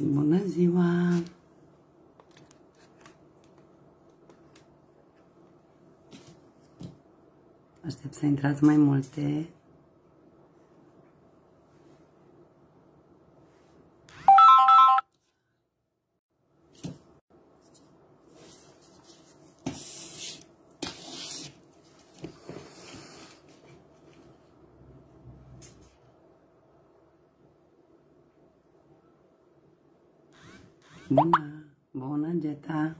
Bună ziua! Aștept să intrați mai multe. Bună! Bună, Geta!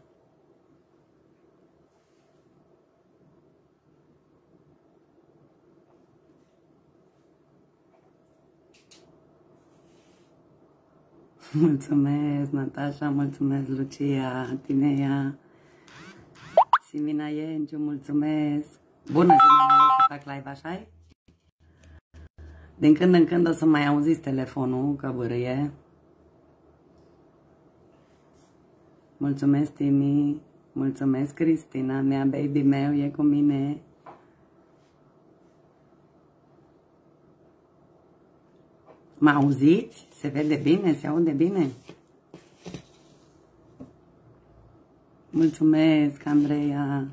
Mulțumesc, Natasha, mulțumesc, Lucia, Tinea, Simina Ienciu, mulțumesc. Bună ziua, să fac live, așa-i? Din când în când o să mai auziți telefonul, că bârâie. Mulțumesc, Timi, mulțumesc, Cristina, mea, baby meu, e cu mine. Mă auziți? Se vede bine? Se aude bine? Mulțumesc, Andreea.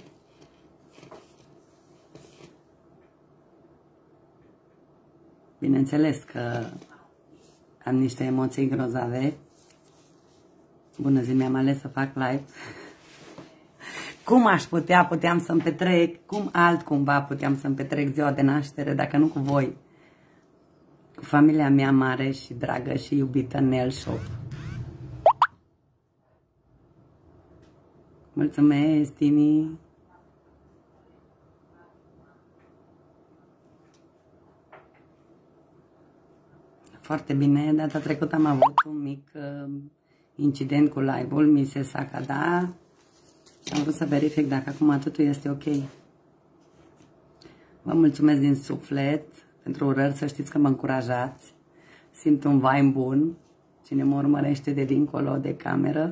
Bineînțeles că am niște emoții grozave. Bună zi, mi-am ales să fac live. Cum aș putea? Puteam să-mi petrec, cum altcumva puteam să-mi petrec ziua de naștere, dacă nu cu voi. Cu familia mea mare și dragă și iubită Nail Shop. Mulțumesc, Tini. Foarte bine, data trecută am avut un mic incident cu live-ul, mi se sacada și am vrut să verific dacă acum totul este ok. Vă mulțumesc din suflet pentru urări, să știți că mă încurajați. Simt un vibe bun. Cine mă urmărește de dincolo de cameră.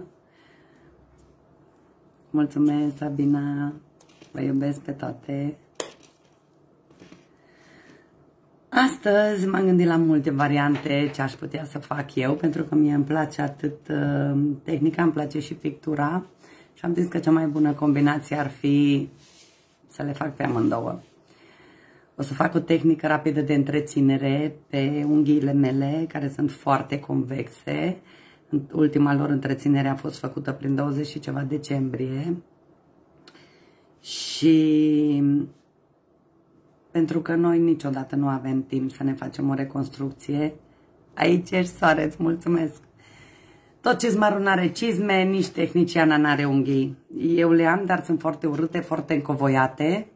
Mulțumesc, Sabina. Vă iubesc pe toate. Astăzi m-am gândit la multe variante ce aș putea să fac eu, pentru că mie îmi place atât tehnica, îmi place și pictura și am zis că cea mai bună combinație ar fi să le fac pe amândouă. O să fac o tehnică rapidă de întreținere pe unghiile mele, care sunt foarte convexe. Ultima lor întreținere a fost făcută prin 20 și ceva decembrie. Și pentru că noi niciodată nu avem timp să ne facem o reconstrucție, aici ești, soare, îți mulțumesc. Tot cizmarul n-are cizme, nici tehniciana n-are unghii. Eu le am, dar sunt foarte urâte, foarte încovoiate.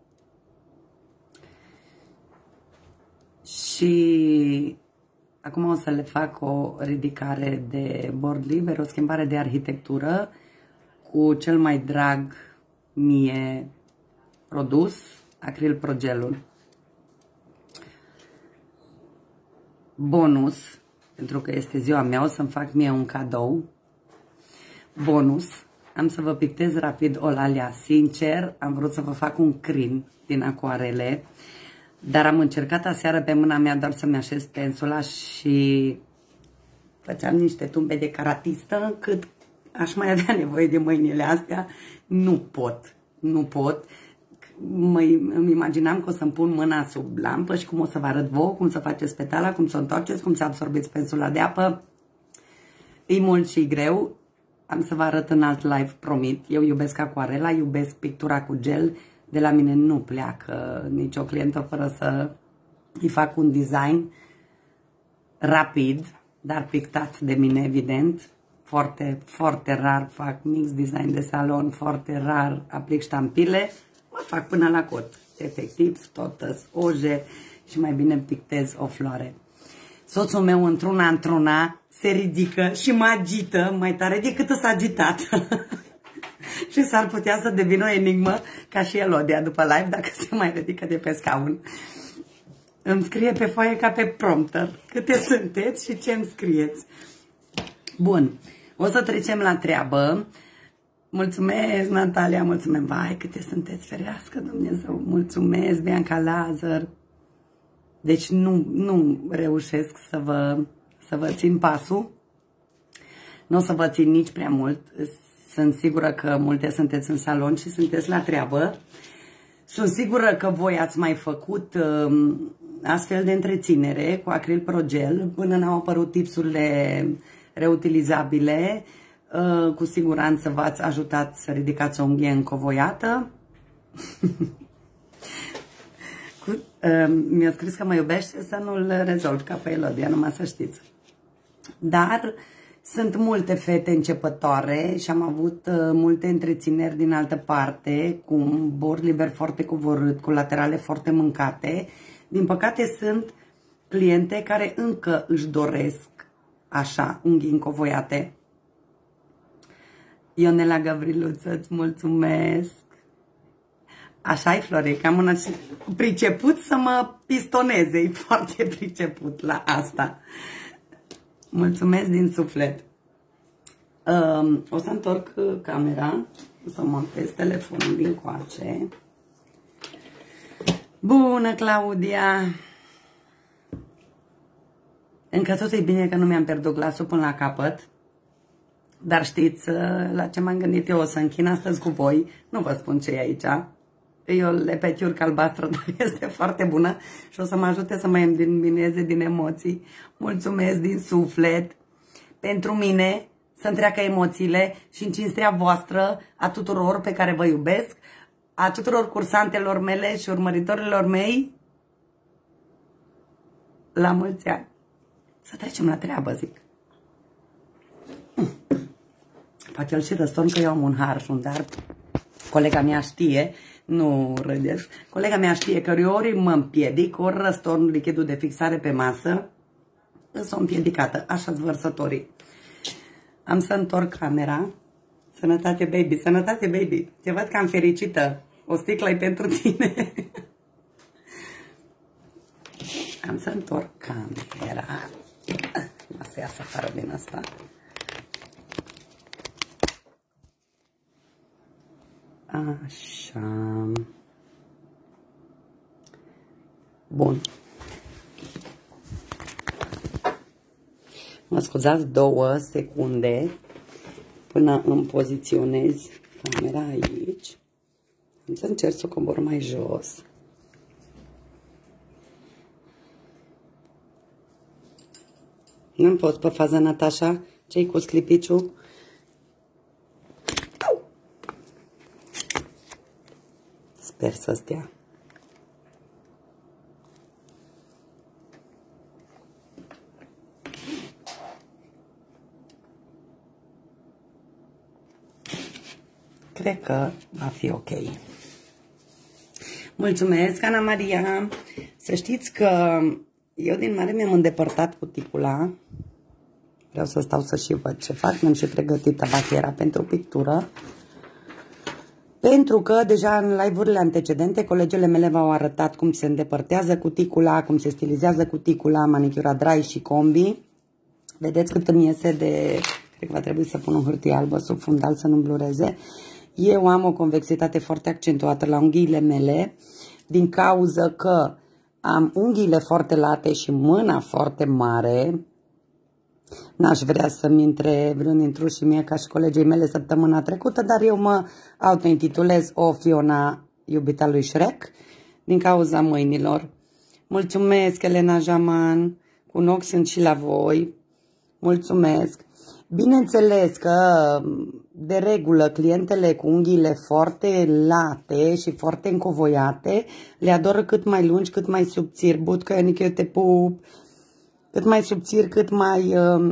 Și acum o să le fac o ridicare de bord liber, o schimbare de arhitectură cu cel mai drag mie produs, Acril Pro Gelul. Bonus, pentru că este ziua mea, o să-mi fac mie un cadou. Bonus, am să vă pictez rapid Olalia. Sincer, am vrut să vă fac un crin din acuarele, dar am încercat aseară pe mâna mea doar să-mi așez pensula și făceam niște tumbe de caratistă, cât aș mai avea nevoie de mâinile astea. Nu pot, nu pot. Îmi imaginam că o să-mi pun mâna sub lampă și cum o să vă arăt vouă, cum să faceți petala, cum să o întoarceți, cum să absorbiți pensula de apă. E mult și greu. Am să vă arăt în alt live, promit. Eu iubesc acuarela, iubesc pictura cu gel. De la mine nu pleacă nicio clientă fără să îi fac un design rapid, dar pictat de mine, evident. Foarte, foarte rar fac mix design de salon, foarte rar aplic ștampile. Mă fac până la cot, efectiv, tot oje și mai bine pictez o floare. Soțul meu într-una se ridică și mă agită mai tare decât s-a agitat. Și s-ar putea să devină o enigmă ca și Elodia după live dacă se mai ridică de pe scaun. Îmi scrie pe foaie ca pe prompter câte sunteți și ce îmi scrieți. Bun, o să trecem la treabă. Mulțumesc, Natalia, mulțumesc. Vai, câte sunteți, ferească Dumnezeu. Mulțumesc, Bianca Lazar. Deci nu reușesc să vă țin pasul. Nu o să vă țin nici prea mult. Sunt sigură că multe sunteți în salon și sunteți la treabă. Sunt sigură că voi ați mai făcut astfel de întreținere cu acril progel până n-au apărut tipsurile reutilizabile. Cu siguranță v-ați ajutat să ridicați o unghie încovoiată. Mi-a scris că mă iubește, să nu-l rezolv ca pe Elodia, numai să știți. Dar sunt multe fete începătoare și am avut multe întrețineri din altă parte, cu un bord liber foarte covorât, cu laterale foarte mâncate. Din păcate sunt cliente care încă își doresc așa, unghii încovoiate. Ionela Gavriluță, îți mulțumesc! Așa-i, Florica, am un priceput să mă pistoneze, e foarte priceput la asta. Mulțumesc din suflet. O să întorc camera, o să montez telefonul din coace. Bună, Claudia! Încă tot e bine că nu mi-am pierdut glasul până la capăt. Dar știți la ce m-am gândit eu? O să închin astăzi cu voi. Nu vă spun ce e aici. E o lepetiurcă albastră, dar este foarte bună și o să mă ajute să mai îmi diminueze din emoții. Mulțumesc din suflet pentru mine să-mi treacă emoțiile și în cinstea voastră, a tuturor pe care vă iubesc, a tuturor cursantelor mele și urmăritorilor mei. La mulți ani. Să trecem la treabă, zic. Poate îl și răstorn că eu am un harșun, dar colega mea știe, nu râdeți, colega mea știe că ori mă împiedic, ori răstorn lichidul de fixare pe masă, însă o împiedicată, așa-s vărsătorii. Am să întorc camera. Sănătate, baby, sănătate, baby. Te văd cam fericită. O sticlă e pentru tine. Am să întorc camera. O să iasă afară din asta. Așa. Bun. Mă scuzați 2 secunde până îmi poziționez camera aici. Am să încerc să o cobor mai jos. Nu-mi poți pe fază, Natasha? Ce-i cu sclipiciul? Sper să stea. Cred că va fi ok. Mulțumesc, Ana Maria. Să știți că eu din mare mi-am îndepărtat cuticula. Vreau să stau să și văd ce fac. Mi-am și pregătit tabachiera pentru pictură. Pentru că deja în live-urile antecedente colegele mele v-au arătat cum se îndepărtează cuticula, cum se stilizează cuticula, manicura dry și combi. Vedeți cât îmi iese de... Cred că va trebui să pun o hârtie albă sub fundal să nu blureze. Eu am o convexitate foarte accentuată la unghiile mele din cauza că am unghiile foarte late și mâna foarte mare. N-aș vrea să-mi intre vreun intruș și mie ca și colegii mele săptămâna trecută, dar eu mă autointitulez o Fiona iubita lui Shrek din cauza mâinilor. Mulțumesc, Elena Jaman, cu un ochi sunt și la voi. Mulțumesc. Bineînțeles că, de regulă, clientele cu unghiile foarte late și foarte încovoiate le adoră cât mai lungi, cât mai subțiri. Butcăionic, eu te pup. Cât mai subțiri, cât mai...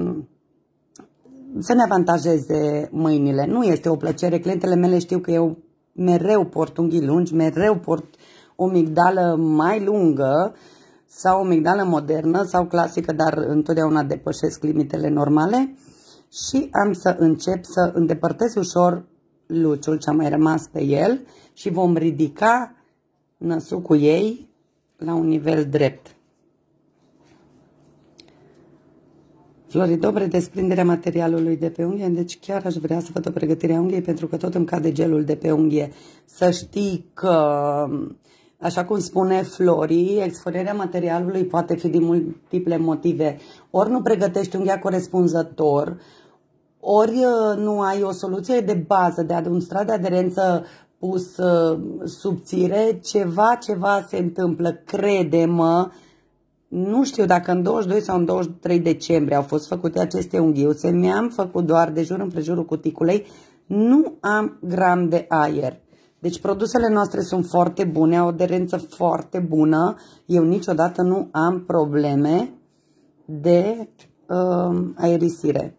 să ne avantajeze mâinile. Nu este o plăcere. Clientele mele știu că eu mereu port unghii lungi, mereu port o migdală mai lungă sau o migdală modernă sau clasică, dar întotdeauna depășesc limitele normale. Și am să încep să îndepărtez ușor luciul ce a mai rămas pe el și vom ridica năsucul ei la un nivel drept. Floridobre, desprinderea materialului de pe unghie, deci chiar aș vrea să văd o pregătire a unghiei pentru că tot îmi cade gelul de pe unghie. Să știi că, așa cum spune Flori, exfolierea materialului poate fi din multiple motive. Ori nu pregătești unghia corespunzător, ori nu ai o soluție de bază, de un strat de aderență pus subțire, ceva se întâmplă, crede-mă. Nu știu dacă în 22 sau în 23 decembrie au fost făcute aceste unghiuțe, mi-am făcut doar de jur împrejurul cuticulei, nu am gram de aer. Deci produsele noastre sunt foarte bune, au o aderență foarte bună, eu niciodată nu am probleme de aerisire.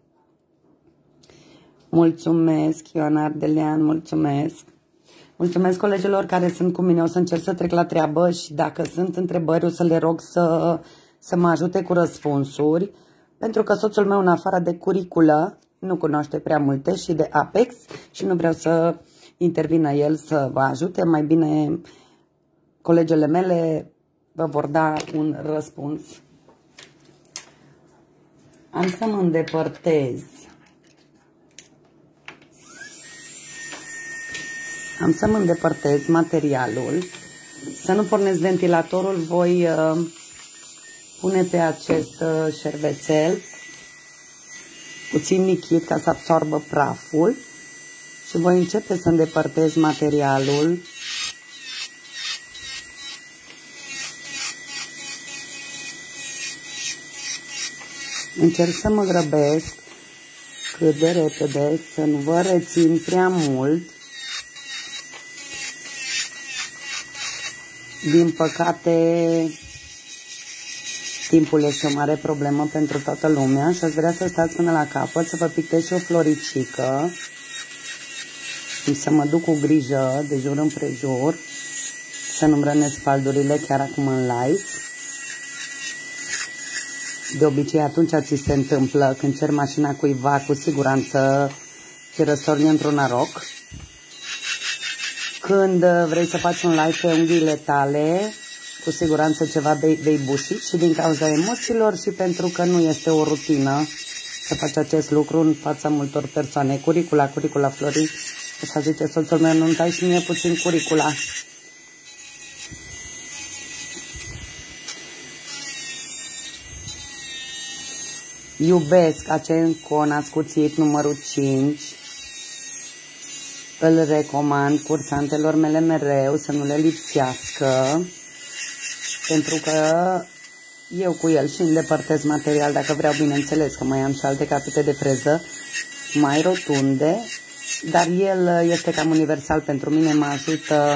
Mulțumesc, Ioana Ardelean, mulțumesc. Mulțumesc colegilor care sunt cu mine, o să încerc să trec la treabă și dacă sunt întrebări o să le rog să mă ajute cu răspunsuri, pentru că soțul meu în afară de curiculă nu cunoaște prea multe și de Apex și nu vreau să intervină el să vă ajute, mai bine colegele mele vă vor da un răspuns. Am să mă îndepărtez. Am să mă îndepărtez materialul, să nu pornesc ventilatorul, voi pune pe acest șervețel puțin lichid ca să absorbă praful și voi începe să îndepărtez materialul. Încerc să mă grăbesc cât de repede, să nu vă rețin prea mult. Din păcate, timpul este o mare problemă pentru toată lumea și aș vrea să stați până la capăt, să vă pictez și o floricică și să mă duc cu grijă de jur împrejur, să nu-mi rănesc faldurile chiar acum în live. De obicei atunci ți se întâmplă când cer mașina cuiva, cu siguranță te răstorni într-un noroc. Când vrei să faci un live pe unghiile tale, cu siguranță ceva vei buși și din cauza emoțiilor și pentru că nu este o rutină să faci acest lucru în fața multor persoane. Curicula Florin, așa zice soțul meu, nu-mi dai și mie puțin curicula. Iubesc Acenco Nascuțit numărul 5. Îl recomand cursantelor mele mereu să nu le lipsească, pentru că eu cu el și îndepărtez material dacă vreau, bineînțeles, că mai am și alte capete de freză mai rotunde, dar el este cam universal pentru mine, mă ajută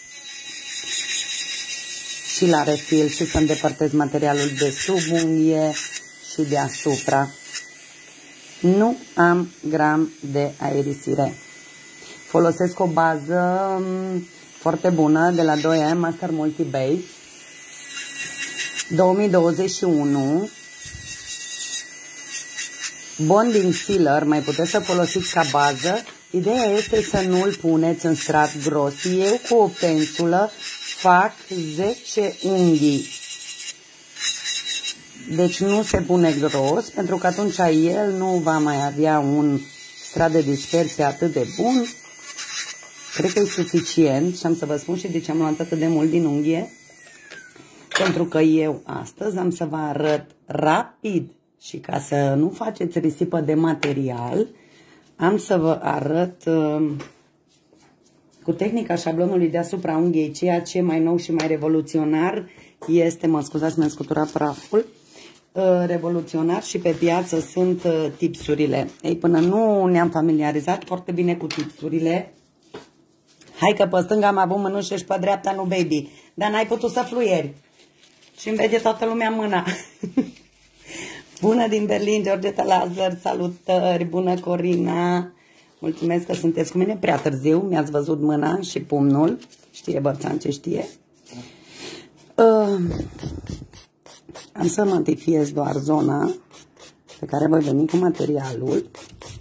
și la refil și să îndepărtez materialul de sub unghie și deasupra. Nu am gram de aerisire. Folosesc o bază foarte bună de la 2M, Master Multi Base 2021. Bonding Sealer, mai puteți să folosiți ca bază. Ideea este să nu îl puneți în strat gros. Eu cu o pensulă fac 10 unghii. Deci nu se pune gros, pentru că atunci el nu va mai avea un strat de dispersie atât de bun. Cred că e suficient și am să vă spun și de ce am luat atât de mult din unghie. Pentru că eu astăzi am să vă arăt rapid și ca să nu faceți risipă de material, am să vă arăt cu tehnica șablonului deasupra unghiei, ceea ce mai nou și mai revoluționar este, mă scuzați, mi-am scuturat praful, revoluționar și pe piață sunt tipsurile. Ei, până nu ne-am familiarizat foarte bine cu tipsurile, hai că pe stânga am avut mânușă și pe dreapta nu, baby, dar n-ai putut să fluieri. Și îmi vede toată lumea mâna. Bună din Berlin, Georgeta Lazar, salutări, bună Corina. Mulțumesc că sunteți cu mine prea târziu, mi-ați văzut mâna și pumnul. Știe Bărțan ce știe. Am să modifiez doar zona pe care voi veni cu materialul.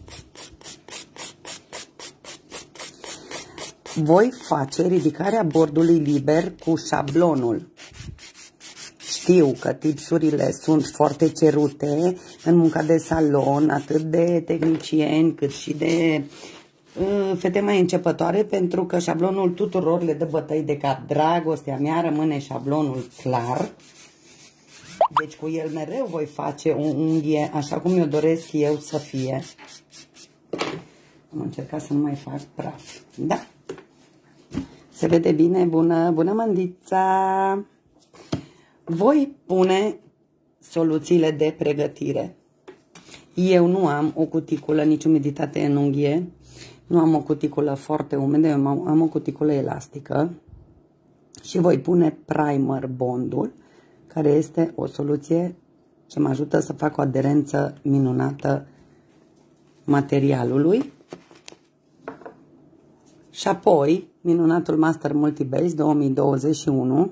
Voi face ridicarea bordului liber cu șablonul. Știu că tipsurile sunt foarte cerute în munca de salon, atât de tehnicieni cât și de fete mai începătoare, pentru că șablonul tuturor le dă bătăi de cap. Dragostea mea rămâne șablonul clar. Deci cu el mereu voi face o unghie așa cum eu doresc eu să fie. Am încercat să nu mai fac praf. Da? Se vede bine? Bună, bună mândița! Voi pune soluțiile de pregătire. Eu nu am o cuticulă, nici umiditate în unghie. Nu am o cuticulă foarte umedă, eu am o cuticulă elastică. Și voi pune primer bondul, care este o soluție ce mă ajută să fac o aderență minunată materialului. Și apoi, minunatul Master Multibase 2021,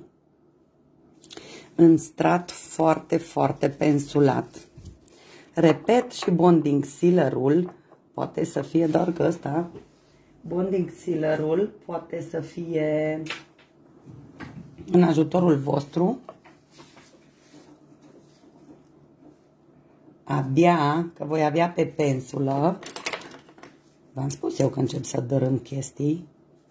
în strat foarte, foarte pensulat. Repet, și bonding sealer-ul poate să fie, doar că ăsta, bonding sealer-ul poate să fie în ajutorul vostru. Abia că voi avea pe pensulă, v-am spus eu că încep să dărâm chestii.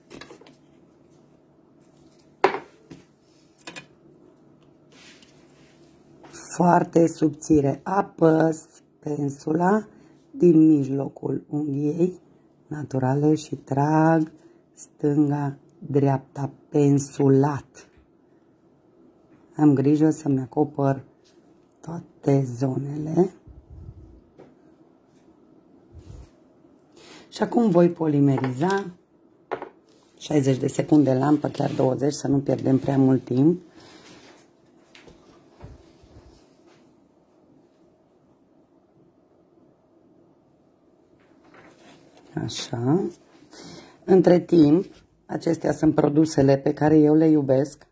Foarte subțire. Apăs pensula din mijlocul unghiei naturale și trag stânga-dreapta pensulat. Am grijă să-mi acopăr toate zonele. Și acum voi polimeriza 60 de secunde lampă, chiar 20, să nu pierdem prea mult timp. Așa. Între timp, acestea sunt produsele pe care eu le iubesc.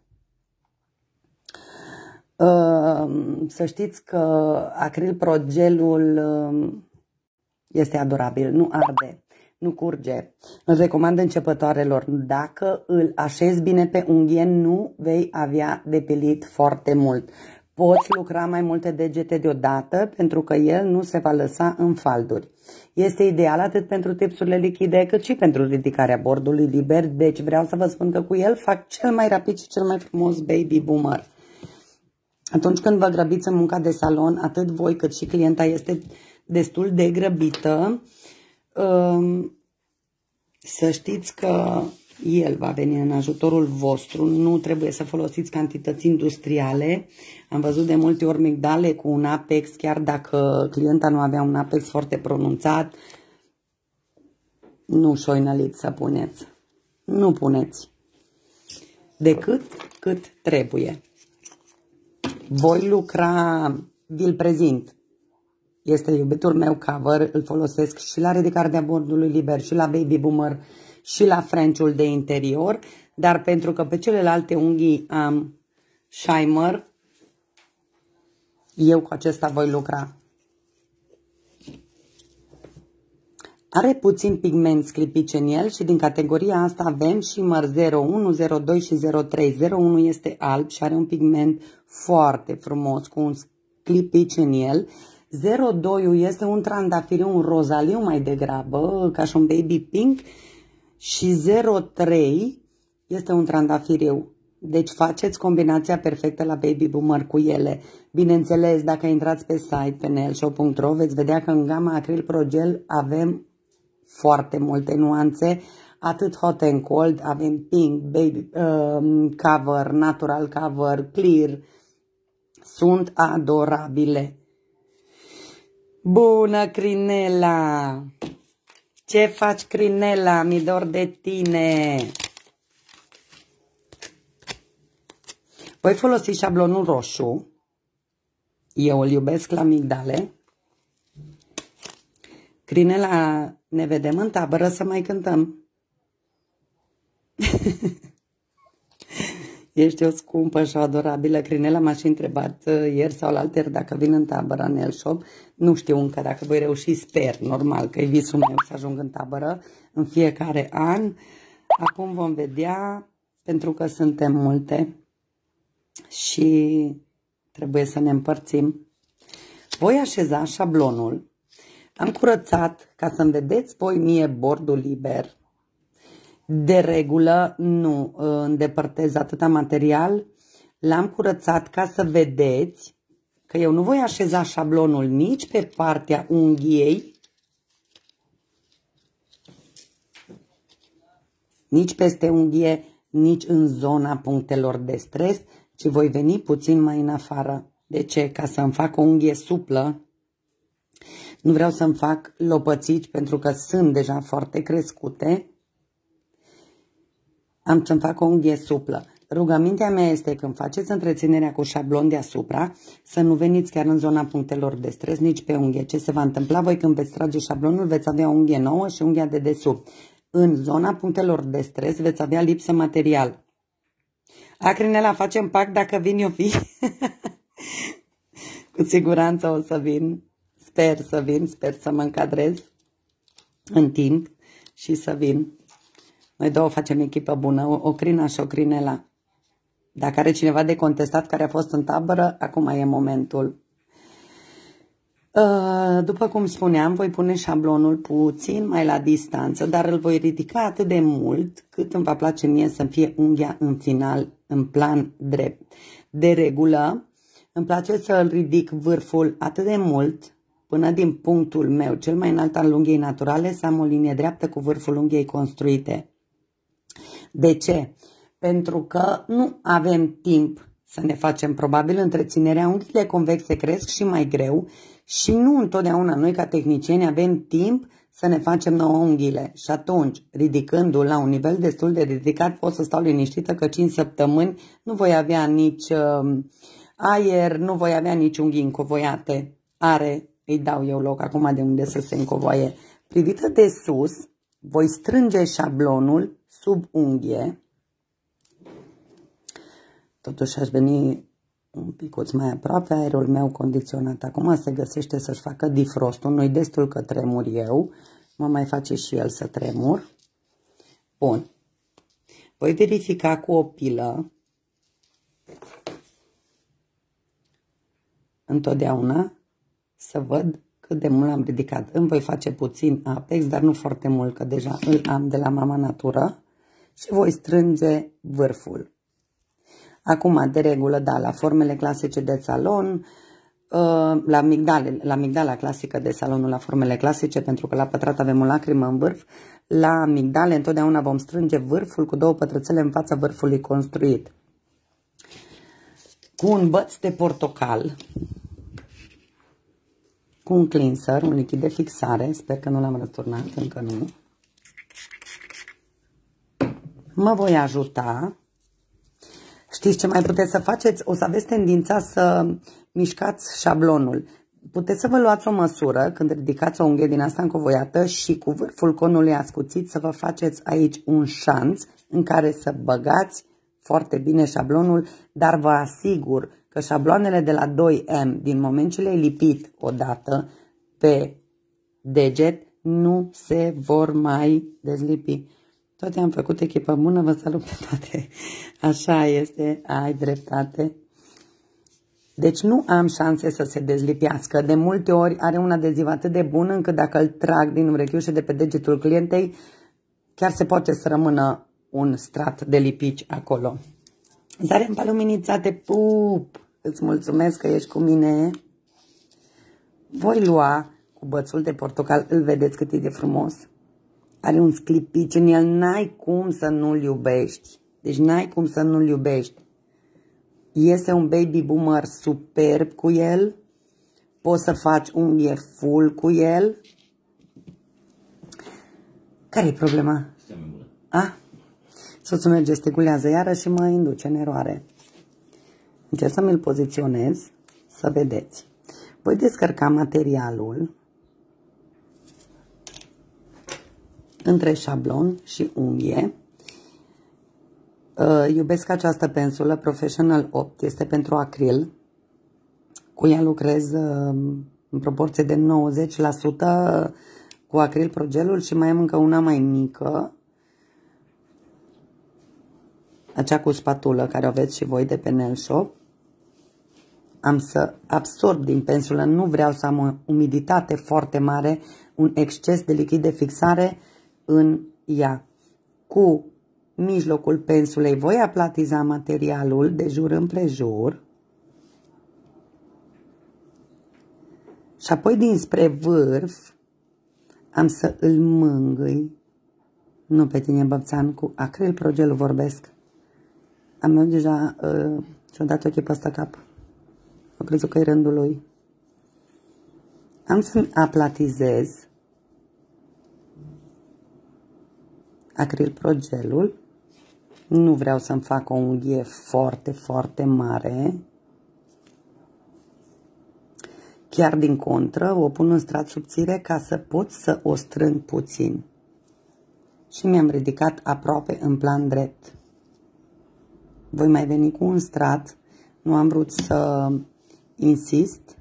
Să știți că Acril Pro gelul este adorabil, nu arde, nu curge. Îl recomand începătoarelor. Dacă îl așezi bine pe unghie, nu vei avea depilit foarte mult. Poți lucra mai multe degete deodată pentru că el nu se va lăsa în falduri. Este ideal atât pentru tipsurile lichide cât și pentru ridicarea bordului liber. Deci vreau să vă spun că cu el fac cel mai rapid și cel mai frumos baby boomer. Atunci când vă grăbiți în munca de salon, atât voi cât și clienta este destul de grăbită, să știți că el va veni în ajutorul vostru. Nu trebuie să folosiți cantități industriale. Am văzut de multe ori migdale cu un apex, chiar dacă clienta nu avea un apex foarte pronunțat. Nu șoinăliți să puneți. Nu puneți decât cât trebuie. Voi lucra, vi-l prezint. Este iubitul meu cover, îl folosesc și la ridicarea bordului liber, și la baby boomer, și la French-ul de interior, dar pentru că pe celelalte unghii am shimmer, eu cu acesta voi lucra. Are puțin pigment sclipici în el și din categoria asta avem shimmer 01, 02 și 03. 01 este alb și are un pigment foarte frumos cu un sclipici în el. 02 este un trandafiriu, un rozaliu mai degrabă, ca și un baby pink. Și 03 este un trandafiriu. Deci faceți combinația perfectă la baby boomer cu ele. Bineînțeles, dacă intrați pe site, pe nailshop.ro, veți vedea că în gama Acril Pro Gel avem foarte multe nuanțe. Atât hot and cold, avem pink, baby cover, natural cover, clear. Sunt adorabile. Bună, Crinela! Ce faci, Crinela? Mi dor de tine! Voi folosi șablonul roșu. Eu îl iubesc la migdale. Crinela, ne vedem în tabără să mai cântăm. Ești o scumpă și o adorabilă. Crinela m-a și întrebat ieri sau alaltăieri dacă vin în tabără în Nailshop. Nu știu încă dacă voi reuși, sper, normal, că e visul meu să ajung în tabără în fiecare an. Acum vom vedea, pentru că suntem multe și trebuie să ne împărțim. Voi așeza șablonul. Am curățat, ca să-mi vedeți voi mie bordul liber. De regulă nu îndepărtez atâta material. L-am curățat ca să vedeți că eu nu voi așeza șablonul nici pe partea unghiei, nici peste unghie, nici în zona punctelor de stres, ci voi veni puțin mai în afară. De ce? Ca să-mi fac o unghie suplă. Nu vreau să-mi fac lopățici pentru că sunt deja foarte crescute. Am să-mi fac o unghie suplă. Rugămintea mea este când faceți întreținerea cu șablon deasupra, să nu veniți chiar în zona punctelor de stres, nici pe unghie. Ce se va întâmpla? Voi când veți trage șablonul, veți avea o unghie nouă și unghia de desubt. În zona punctelor de stres veți avea lipsă material. Acrinela, facem pact dacă vin eu fi? Cu siguranță o să vin. Sper să vin, sper să mă încadrez în timp și să vin. Noi două facem echipă bună, o Crina și o Crinela. Dacă are cineva de contestat care a fost în tabără, acum e momentul. După cum spuneam, voi pune șablonul puțin mai la distanță, dar îl voi ridica atât de mult cât îmi va place mie să fie unghia în final, în plan drept. De regulă, îmi place să îl ridic vârful atât de mult, până din punctul meu, cel mai înalt al unghiei naturale, să am o linie dreaptă cu vârful unghiei construite. De ce? Pentru că nu avem timp să ne facem probabil întreținerea. Unghiile convexe cresc și mai greu și nu întotdeauna noi ca tehnicieni avem timp să ne facem nouă unghiile. Și atunci, ridicându-l la un nivel destul de ridicat, pot să stau liniștită că 5 săptămâni nu voi avea nici aer, nu voi avea nici unghii încovoiate. Îi dau eu loc acum de unde să se încovoie. Privită de sus, voi strânge șablonul sub unghie. Totuși aș veni un picuț mai aproape, aerul meu condiționat acum se găsește să-și facă defrostul. Nu-i destul că tremur eu, mă mai face și el să tremur. Bun. Voi verifica cu o pilă întotdeauna să văd cât de mult am ridicat. Îmi voi face puțin apex, dar nu foarte mult, că deja îl am de la Mama Natură și voi strânge vârful. Acum, de regulă, da, la formele clasice de salon, la migdala clasică de salon, nu la formele clasice, pentru că la pătrat avem o lacrimă în vârf, la migdale întotdeauna vom strânge vârful cu 2 pătrățele în fața vârfului construit. Cu un băț de portocal, cu un cleanser, un lichid de fixare, sper că nu l-am răsturnat, încă nu, mă voi ajuta. Știți ce mai puteți să faceți? O să aveți tendința să mișcați șablonul. Puteți să vă luați o măsură când ridicați o unghie din asta încovoiată și cu vârful conului ascuțit să vă faceți aici un șanț în care să băgați foarte bine șablonul, dar vă asigur că șabloanele de la 2M, din moment ce le-ai lipit odată pe deget, nu se vor mai dezlipi. Toate am făcut echipă bună, vă salut pe toate. Așa este, ai dreptate. Deci nu am șanse să se dezlipească. De multe ori are un adeziv atât de bun încât dacă îl trag din urechiușe de pe degetul clientei, chiar se poate să rămână un strat de lipici acolo. Zare-mi pe luminița, te pup! Îți mulțumesc că ești cu mine. Voi lua cu bățul de portocal, îl vedeți cât e de frumos? Are un sclipici în el, n-ai cum să nu-l iubești. Deci n-ai cum să nu-l iubești. Iese un baby boomer superb cu el. Poți să faci unghie full cu el. Care-i problema? A? Soțul meu gesticulează iară și mă induce în eroare. Încerc să mi-l poziționez, să vedeți. Voi descărca materialul între șablon și unghie. Iubesc această pensulă Professional 8, este pentru acril. Cu ea lucrez în proporție de 90% cu acril progelul și mai am încă una mai mică, acea cu spatulă care o aveți și voi de pe Nail Shop. Am să absorb din pensulă, nu vreau să am o umiditate foarte mare, un exces de lichid de fixare în ea. Cu mijlocul pensulei voi aplatiza materialul de jur împrejur și apoi dinspre vârf am să îl mângâi Nu pe tine, Băbțan, cu Acril Pro Gel vorbesc. Am meu deja și-o dat ochii peste cap. Am crezut că e rândul lui. Am să-mi aplatizez Acril Pro Gelul. Nu vreau să-mi fac o unghie foarte, foarte mare. Chiar din contră, o pun în strat subțire ca să pot să o strâng puțin. Și mi-am ridicat aproape în plan drept. Voi mai veni cu un strat. Nu am vrut să insist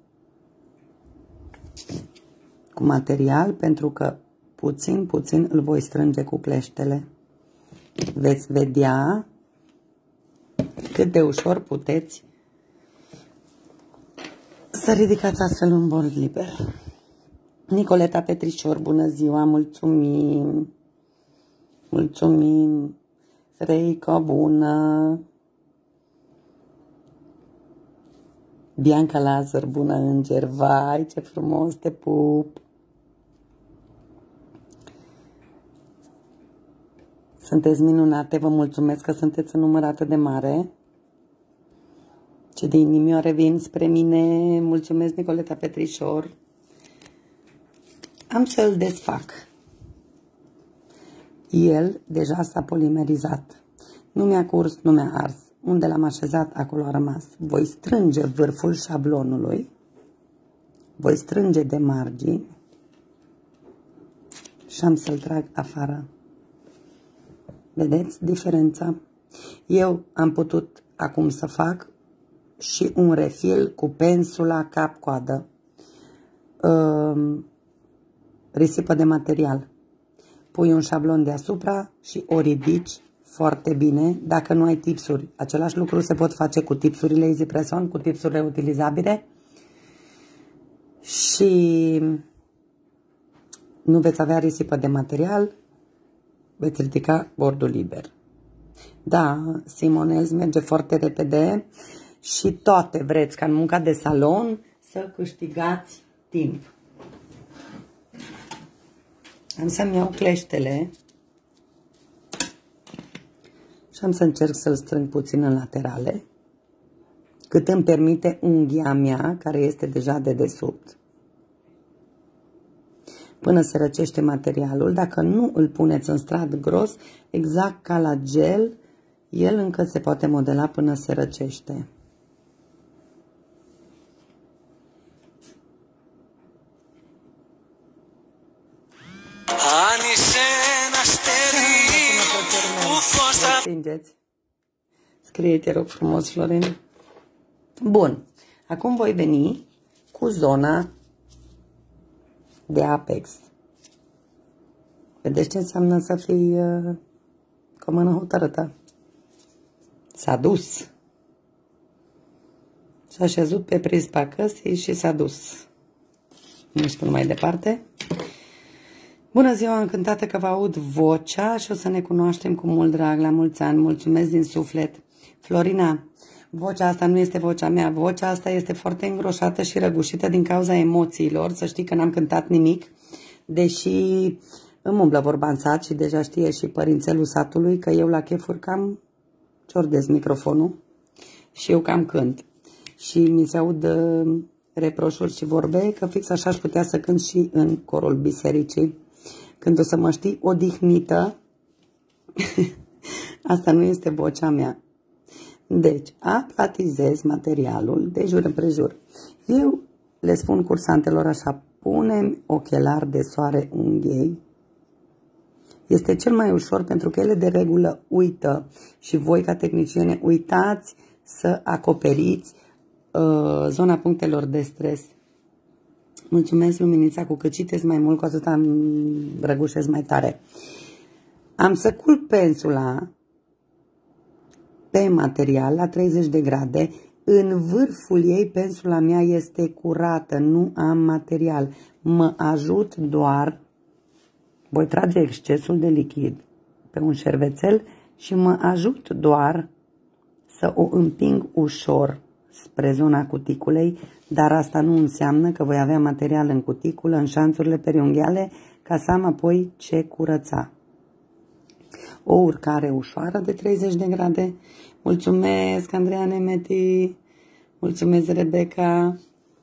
cu material pentru că puțin îl voi strânge cu cleștele. Veți vedea cât de ușor puteți să ridicați astfel un bord liber. Nicoleta Petrișor, bună ziua, mulțumim! Mulțumim! Freica, bună! Bianca Lazar, bună înger, vai, ce frumos te pup! Sunteți minunate, vă mulțumesc că sunteți în număr atât de mare. Ce de inimioare vin spre mine, mulțumesc Nicoleta Petrișor. Am să-l desfac. El deja s-a polimerizat. Nu mi-a curs, nu mi-a ars. Unde l-am așezat, acolo a rămas. Voi strânge vârful șablonului. Voi strânge de margini. Și am să-l trag afară. Vedeți diferența? Eu am putut acum să fac și un refil cu pensula cap-coadă. Risipă de material. Pui un șablon deasupra și o ridici foarte bine dacă nu ai tipsuri. Același lucru se pot face cu tipsurile Easy Press-On, cu tipsuri reutilizabile și nu veți avea risipă de material, veți ridica bordul liber. Da, Simonels merge foarte repede și toate vreți ca în munca de salon să câștigați timp. Am să-mi iau cleștele și am să încerc să-l strâng puțin în laterale, cât îmi permite unghia mea, care este deja de desubt. Până se răcește materialul, dacă nu îl puneți în strat gros, exact ca la gel, el încă se poate modela până se răcește. Stingeți. Scrie, te rog frumos, Florin. Bun. Acum voi veni cu zona de apex. Vedeți ce înseamnă să fii cu o mână hotărâtă? S-a dus. S-a șezut pe prispa căsii și s-a dus. Nu spun mai departe. Bună ziua, încântată că vă aud vocea și o să ne cunoaștem cu mult drag. La mulți ani, mulțumesc din suflet. Florina, vocea asta nu este vocea mea. Vocea asta este foarte îngroșată și răgușită din cauza emoțiilor. Să știi că n-am cântat nimic, deși îmi umblă vorba în sat și deja știe și părințelul satului că eu la chefuri cam ciordez microfonul și eu cam cânt. Și mi se aud reproșuri și vorbe că fix așa aș putea să cânt și în corul bisericii. Când o să mă știi odihnită, asta nu este vocea mea. Deci, aplatizez materialul de jur împrejur. Eu le spun cursantelor așa, punem ochelari de soare unghiei. Este cel mai ușor pentru că ele de regulă uită și voi ca tehniciene uitați să acoperiți zona punctelor de stres. Mulțumesc, Luminița, cu cât citesc mai mult, cu atât îmi răgușesc mai tare. Am să culc pensula pe material la 30 de grade. În vârful ei pensula mea este curată, nu am material. Mă ajut doar, voi trage excesul de lichid pe un șervețel și mă ajut doar să o împing ușor spre zona cuticulei, dar asta nu înseamnă că voi avea material în cuticulă, în șanțurile periunghiale, ca să am apoi ce curăța. o urcare ușoară de 30 de grade. Mulțumesc, Andreea Nemeti, mulțumesc, Rebecca.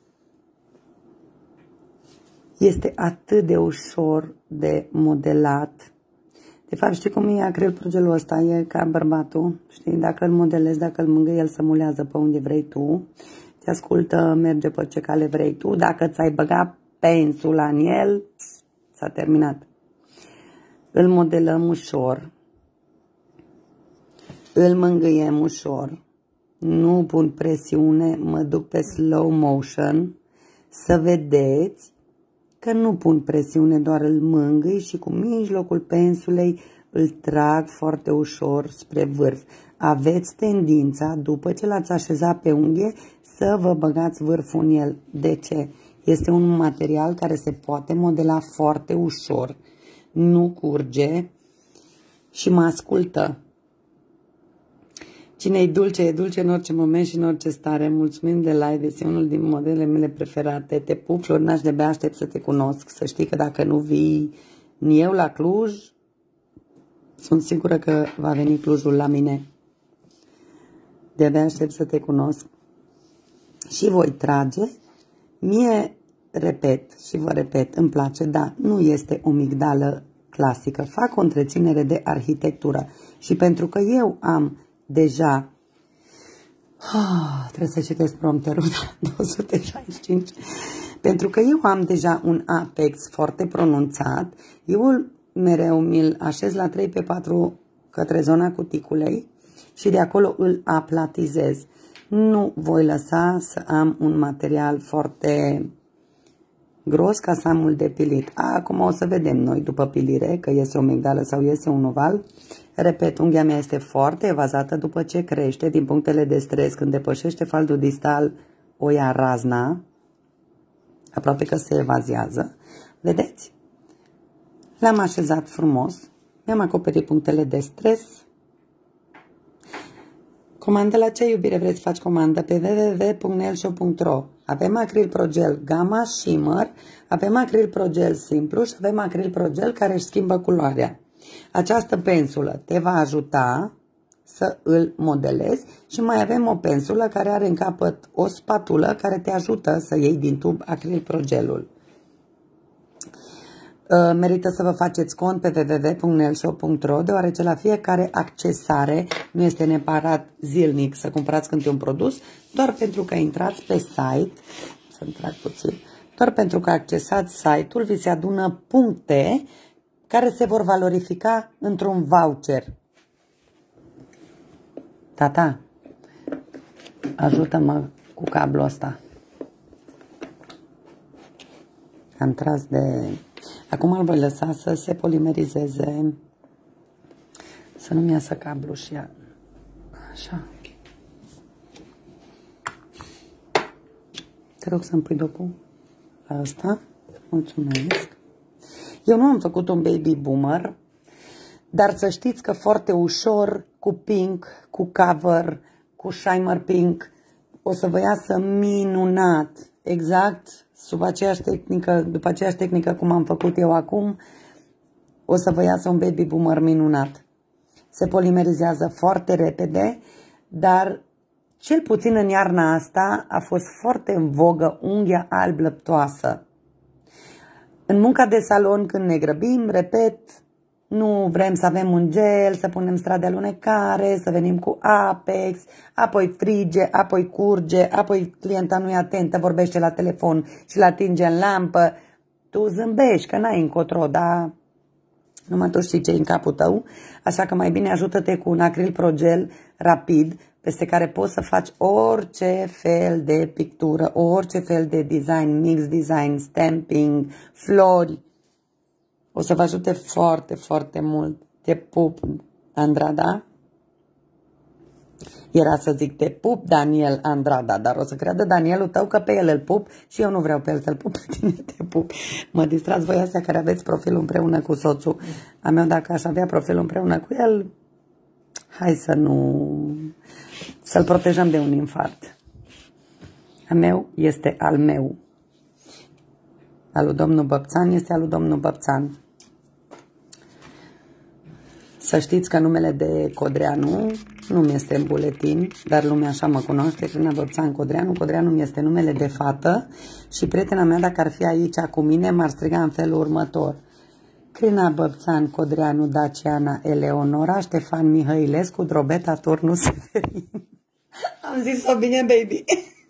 Este atât de ușor de modelat. De fapt, știi cum e acril progelul ăsta? E ca bărbatul, știi? Dacă îl modelezi, dacă îl mângâi, el se mulează pe unde vrei tu. Te ascultă, merge pe ce cale vrei tu. Dacă ți-ai băgat pensula în el, s-a terminat. Îl modelăm ușor. Îl mângâiem ușor. Nu pun presiune, mă duc pe slow motion. Să vedeți că nu pun presiune, doar îl mângâi și cu mijlocul pensulei îl trag foarte ușor spre vârf. Aveți tendința, după ce l-ați așezat pe unghie, să vă băgați vârful în el. De ce? Este un material care se poate modela foarte ușor, nu curge și mă ascultă. Cine e dulce, e dulce în orice moment și în orice stare. Mulțumim de live, este unul din modelele mele preferate. Te pup, Florinaș, de-abia aștept să te cunosc. Să știi că dacă nu vii eu la Cluj, sunt sigură că va veni Clujul la mine. De-abia aștept să te cunosc. Și voi trage. Mie, repet și vă repet, îmi place, dar nu este o migdală clasică. Fac o întreținere de arhitectură. Și pentru că eu am deja, trebuie să citesc prompterul, 265, pentru că eu am deja un apex foarte pronunțat, eu mereu mi-l așez la 3x4 către zona cuticulei și de acolo îl aplatizez. Nu voi lăsa să am un material foarte gros ca să am mult de pilit. Acum o să vedem noi după pilire că iese o migdală sau iese un oval. Repet, unghia mea este foarte evazată după ce crește din punctele de stres. Când depășește faldul distal, o ia razna. Aproape că se evazează. Vedeți? L-am așezat frumos. Mi-am acoperit punctele de stres. Comandă la ce, iubire, vreți să faci comandă? Pe www.nelshop.ro. Avem acril progel Gamma Shimmer, avem acril progel simplu și avem acril progel care își schimbă culoarea. Această pensulă te va ajuta să îl modelezi și mai avem o pensulă care are în capăt o spatulă care te ajută să iei din tub acril progelul. Merită să vă faceți cont pe www.nelshop.ro, deoarece la fiecare accesare nu este neapărat zilnic să cumpărați când e un produs, doar pentru că intrați pe site, să-mi trag puțin, doar pentru că accesați site-ul, vi se adună puncte care se vor valorifica într-un voucher. Tata, ajută-mă cu cablul ăsta. Am tras de... Acum îl voi lăsa să se polimerizeze, să nu-mi iasă cablu și ea. Așa. Te rog să-mi pui docul la ăsta. Mulțumesc. Eu nu am făcut un baby boomer, dar să știți că foarte ușor, cu pink, cu cover, cu shimmer pink, o să vă iasă minunat. Exact sub aceeași tehnică, după aceeași tehnică cum am făcut eu acum, o să vă iasă un baby boomer minunat. Se polimerizează foarte repede, dar cel puțin în iarna asta a fost foarte în vogă unghia alb lăptoasă. În munca de salon, când ne grăbim, repet, nu vrem să avem un gel, să punem strat de alunecare, să venim cu apex, apoi frige, apoi curge, apoi clienta nu e atentă, vorbește la telefon și-l atinge în lampă. Tu zâmbești, că n-ai încotro, dar numai tu știi ce e în capul tău, așa că mai bine ajută-te cu un acril progel rapid, peste care poți să faci orice fel de pictură, orice fel de design, mix design, stamping, flori. O să vă ajute foarte, foarte mult. Te pup, Andrada. Era să zic te pup, Daniel Andrada, dar o să creadă Danielul tău că pe el îl pup și eu nu vreau pe el să-l pup, pe tine te pup. Mă distrați voi astea care aveți profilul împreună cu soțul. A meu, dacă aș avea profilul împreună cu el, hai să nu... să-l protejăm de un infart. A meu este al meu. Al lui domnul Băpțan este al lui domnul Băpțan. Să știți că numele de Codreanu nu mi este în buletin, dar lumea așa mă cunoaște, Crina Băbțan Codreanu. Codreanu mi este numele de fată și prietena mea, dacă ar fi aici cu mine, m-ar striga în felul următor: Crina Băbțan Codreanu Daciana Eleonora Ștefan Mihăilescu Drobeta Turnu Severin. Am zis-o bine, baby.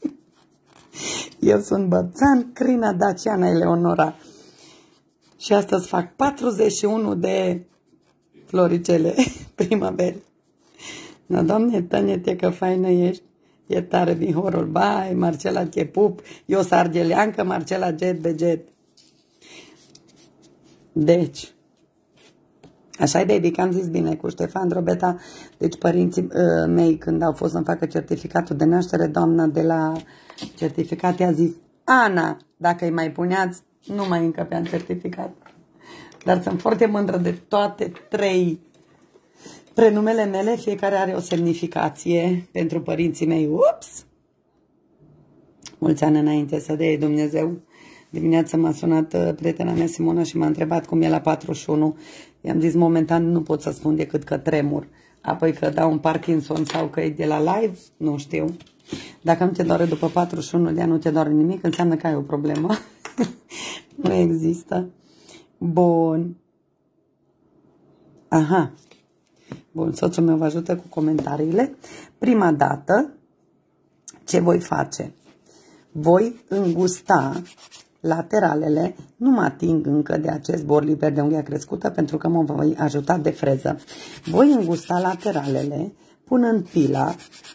Eu sunt Băbțan Crina Daciana Eleonora și astăzi fac 41 de floricele primăveri. Na, Doamne, tăne-te că faină ești, e tare vihorul, bai, Marcela Chepup, eu Sargeleancă, Marcela Jet de Jet. Deci, așa-i, baby, că am zis bine cu Ștefan Drobeta. Deci părinții mei, când au fost să-mi facă certificatul de naștere, doamna de la certificat i-a zis: Ana, dacă îi mai puneați, nu mai încăpeam certificat. Dar sunt foarte mândră de toate 3 prenumele mele, fiecare are o semnificație pentru părinții mei. Ups! Mulți ani înainte să dea Dumnezeu. Dimineața m-a sunat prietena mea Simona și m-a întrebat cum e la 41. I-am zis momentan nu pot să spun decât că tremur. Apoi că dau un Parkinson sau că e de la live, nu știu. Dacă nu te doare după 41 de ani, nu te doare nimic, înseamnă că ai o problemă. Nu există. Bun. Aha. Bun, soțul meu vă ajută cu comentariile. Prima dată, ce voi face? Voi îngusta lateralele, nu mă ating încă de acest bord liber de unghia crescută pentru că mă voi ajuta de freză. Voi îngusta lateralele punând pila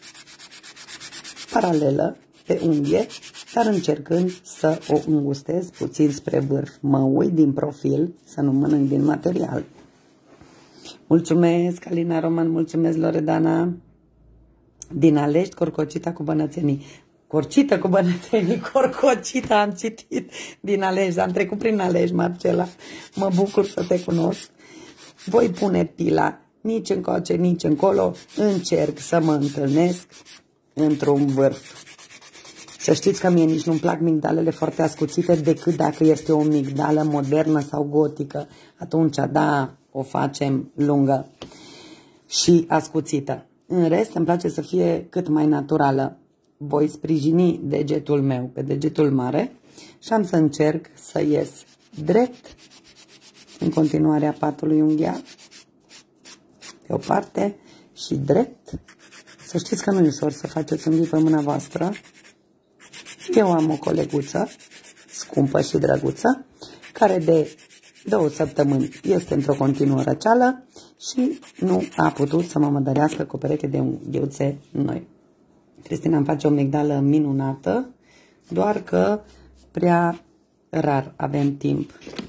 paralelă pe unghie, dar încercând să o îngustez puțin spre vârf. Mă uit din profil, să nu mănânc din material. Mulțumesc, Alina Roman, mulțumesc, Loredana. Din Alești, Corcocita cu bănățenii. Corcită cu bănățenii, Corcocita am citit din Alești, am trecut prin Alești, Marcela. Mă bucur să te cunosc. Voi pune pila nici încoace, nici încolo, încerc să mă întâlnesc într-un vârf. Să știți că mie nici nu-mi plac migdalele foarte ascuțite, decât dacă este o migdală modernă sau gotică. Atunci, da, o facem lungă și ascuțită. În rest, îmi place să fie cât mai naturală. Voi sprijini degetul meu pe degetul mare și am să încerc să ies drept în continuarea patului unghiar pe o parte și drept. Să știți că nu e ușor să faceți unghii pe mâna voastră. Eu am o coleguță scumpă și drăguță care de 2 săptămâni este într-o continuă răceală și nu a putut să mă mădărească cu o pereche de unghiuțe noi. Cristina îmi face o migdală minunată, doar că prea rar avem timp.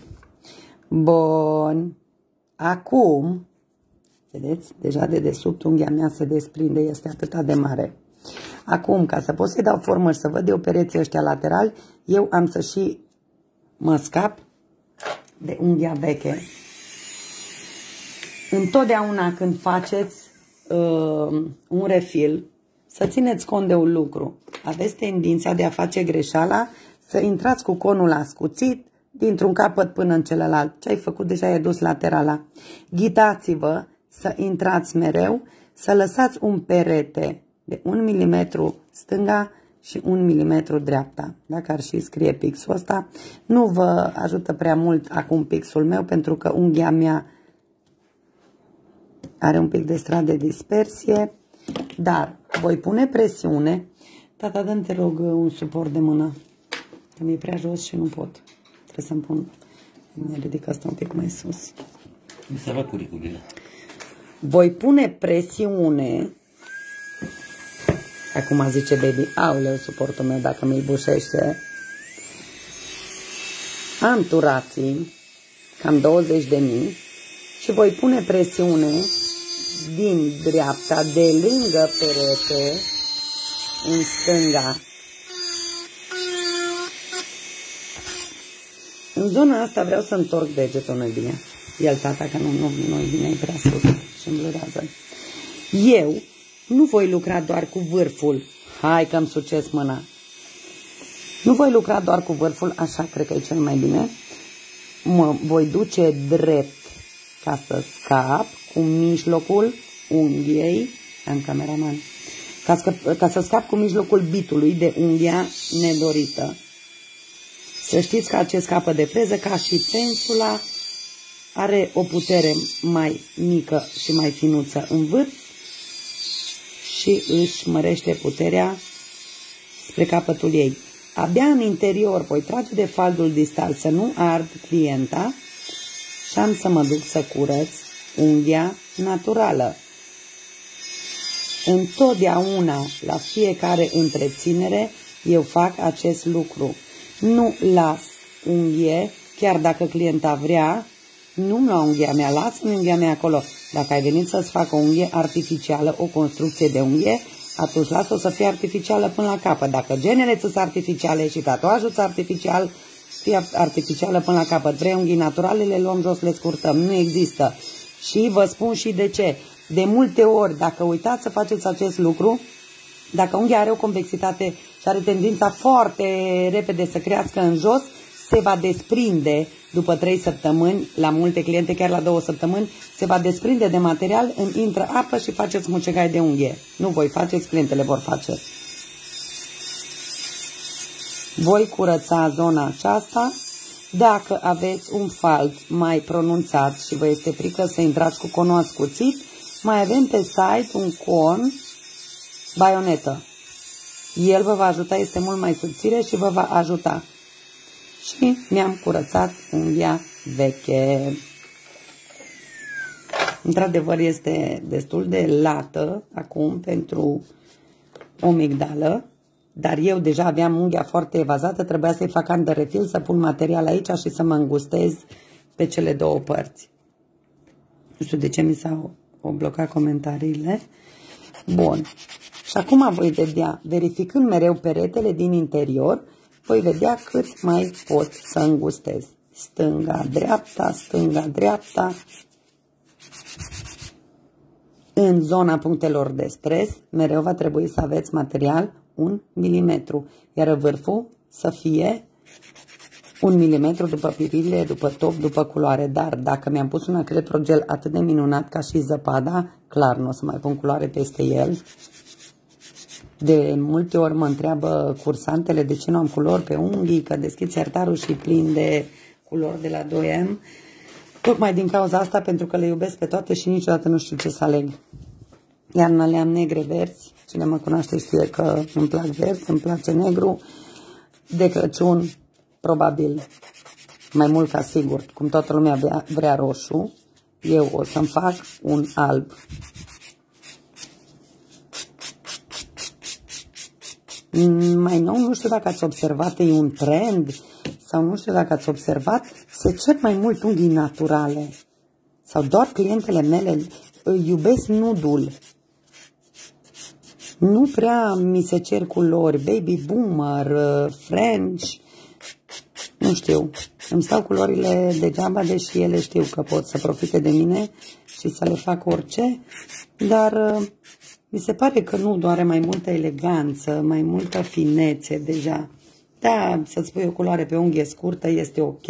Bun. Acum, vedeți, deja de desubt unghia mea se desprinde, este atât de mare. Acum, ca să pot să-i dau formă și să văd eu pereții ăștia laterali, eu am să și mă scap de unghia veche. Întotdeauna când faceți un refil, să țineți cont de un lucru. Aveți tendința de a face greșeala să intrați cu conul ascuțit dintr-un capăt până în celălalt. Ce ai făcut deja e dus laterala. Ghidați-vă să intrați mereu, să lăsați un perete de 1 mm stânga și 1 mm dreapta. Dacă ar și scrie pixul ăsta, nu vă ajută prea mult acum pixul meu, pentru că unghia mea are un pic de strat de dispersie, dar voi pune presiune. Tata, dă-mi, te rog, un suport de mână, că mi-e prea jos și nu pot. Trebuie să-mi pun, mi ridic asta un pic mai sus. Mi se văd curicurile. Voi pune presiune. Acum zice baby, aoleu, suportul meu dacă mi-i bușește. Am turații, cam 20.000, și voi pune presiune din dreapta, de lângă perete, în stânga. În zona asta vreau să întorc degetul, nu-i bine. El, tata, că nu-i bine, e prea sus și îmblurează. Eu nu voi lucra doar cu vârful. Hai că îmi sucesc mâna. Nu voi lucra doar cu vârful, așa cred că e cel mai bine. Mă voi duce drept ca să scap cu mijlocul unghiei, am cameraman, ca să scap cu mijlocul bitului de unghia nedorită. Să știți că acest capăt de freză, ca și pensula, are o putere mai mică și mai finuță în vârf și își mărește puterea spre capătul ei. Abia în interior voi trage de faldul distal să nu ard clienta și am să mă duc să curăț unghia naturală. Întotdeauna, la fiecare întreținere, eu fac acest lucru. Nu las unghie, chiar dacă clienta vrea, nu-mi lua unghia mea, lasă-mi unghia mea acolo. Dacă ai venit să-ți fac o unghie artificială, o construcție de unghie, atunci lasă-o să fie artificială până la capăt. Dacă genele ți-s artificiale și tatuajul-ți artificial, fie artificială până la capăt. Vrei unghii naturale, le luăm jos, le scurtăm. Nu există. Și vă spun și de ce. De multe ori, dacă uitați să faceți acest lucru, dacă unghia are o convexitate și are tendința foarte repede să crească în jos, se va desprinde după 3 săptămâni, la multe cliente chiar la 2 săptămâni, se va desprinde de material, îmi intră apă și faceți mucegai de unghie. Nu voi faceți, clientele vor face. Voi curăța zona aceasta. Dacă aveți un falt mai pronunțat și vă este frică să intrați cu conul ascuțit, mai avem pe site un con baionetă. El vă va ajuta, este mult mai subțire și vă va ajuta. Și mi-am curățat unghia veche. Într-adevăr este destul de lată acum pentru o migdală, dar eu deja aveam unghia foarte evazată, trebuia să-i fac underrefill, să pun material aici și să mă îngustez pe cele două părți. Nu știu de ce mi s-au blocat comentariile. Bun. Și acum voi vedea, verificând mereu peretele din interior, voi vedea cât mai pot să îngustez. Stânga, dreapta, stânga, dreapta. În zona punctelor de stres, mereu va trebui să aveți material 1 mm, iar vârful să fie 1 mm după pirile, după top, după culoare. Dar dacă mi-am pus un acryl progel atât de minunat ca și zăpada, clar nu o să mai pun culoare peste el. De multe ori mă întreabă cursantele de ce nu am culori pe unghii, că deschid sertarul și plin de culori de la 2M. Tocmai din cauza asta, pentru că le iubesc pe toate și niciodată nu știu ce să aleg. Iarna le am negre, verzi. Cine mă cunoaște știe că îmi plac verzi, îmi place negru. De Crăciun, probabil, mai mult ca sigur, cum toată lumea vrea roșu, eu o să-mi fac un alb. Mai nou, nu știu dacă ați observat, e un trend, sau nu știu dacă ați observat, se cer mai mult unghii naturale. Sau doar clientele mele iubesc nudul. Nu prea mi se cer culori, baby boomer, French, nu știu. Îmi stau culorile degeaba, deși ele știu că pot să profite de mine și să le fac orice, dar mi se pare că nude are mai multă eleganță, mai multă finețe deja. Da, să-ți pui o culoare pe unghie scurtă este ok,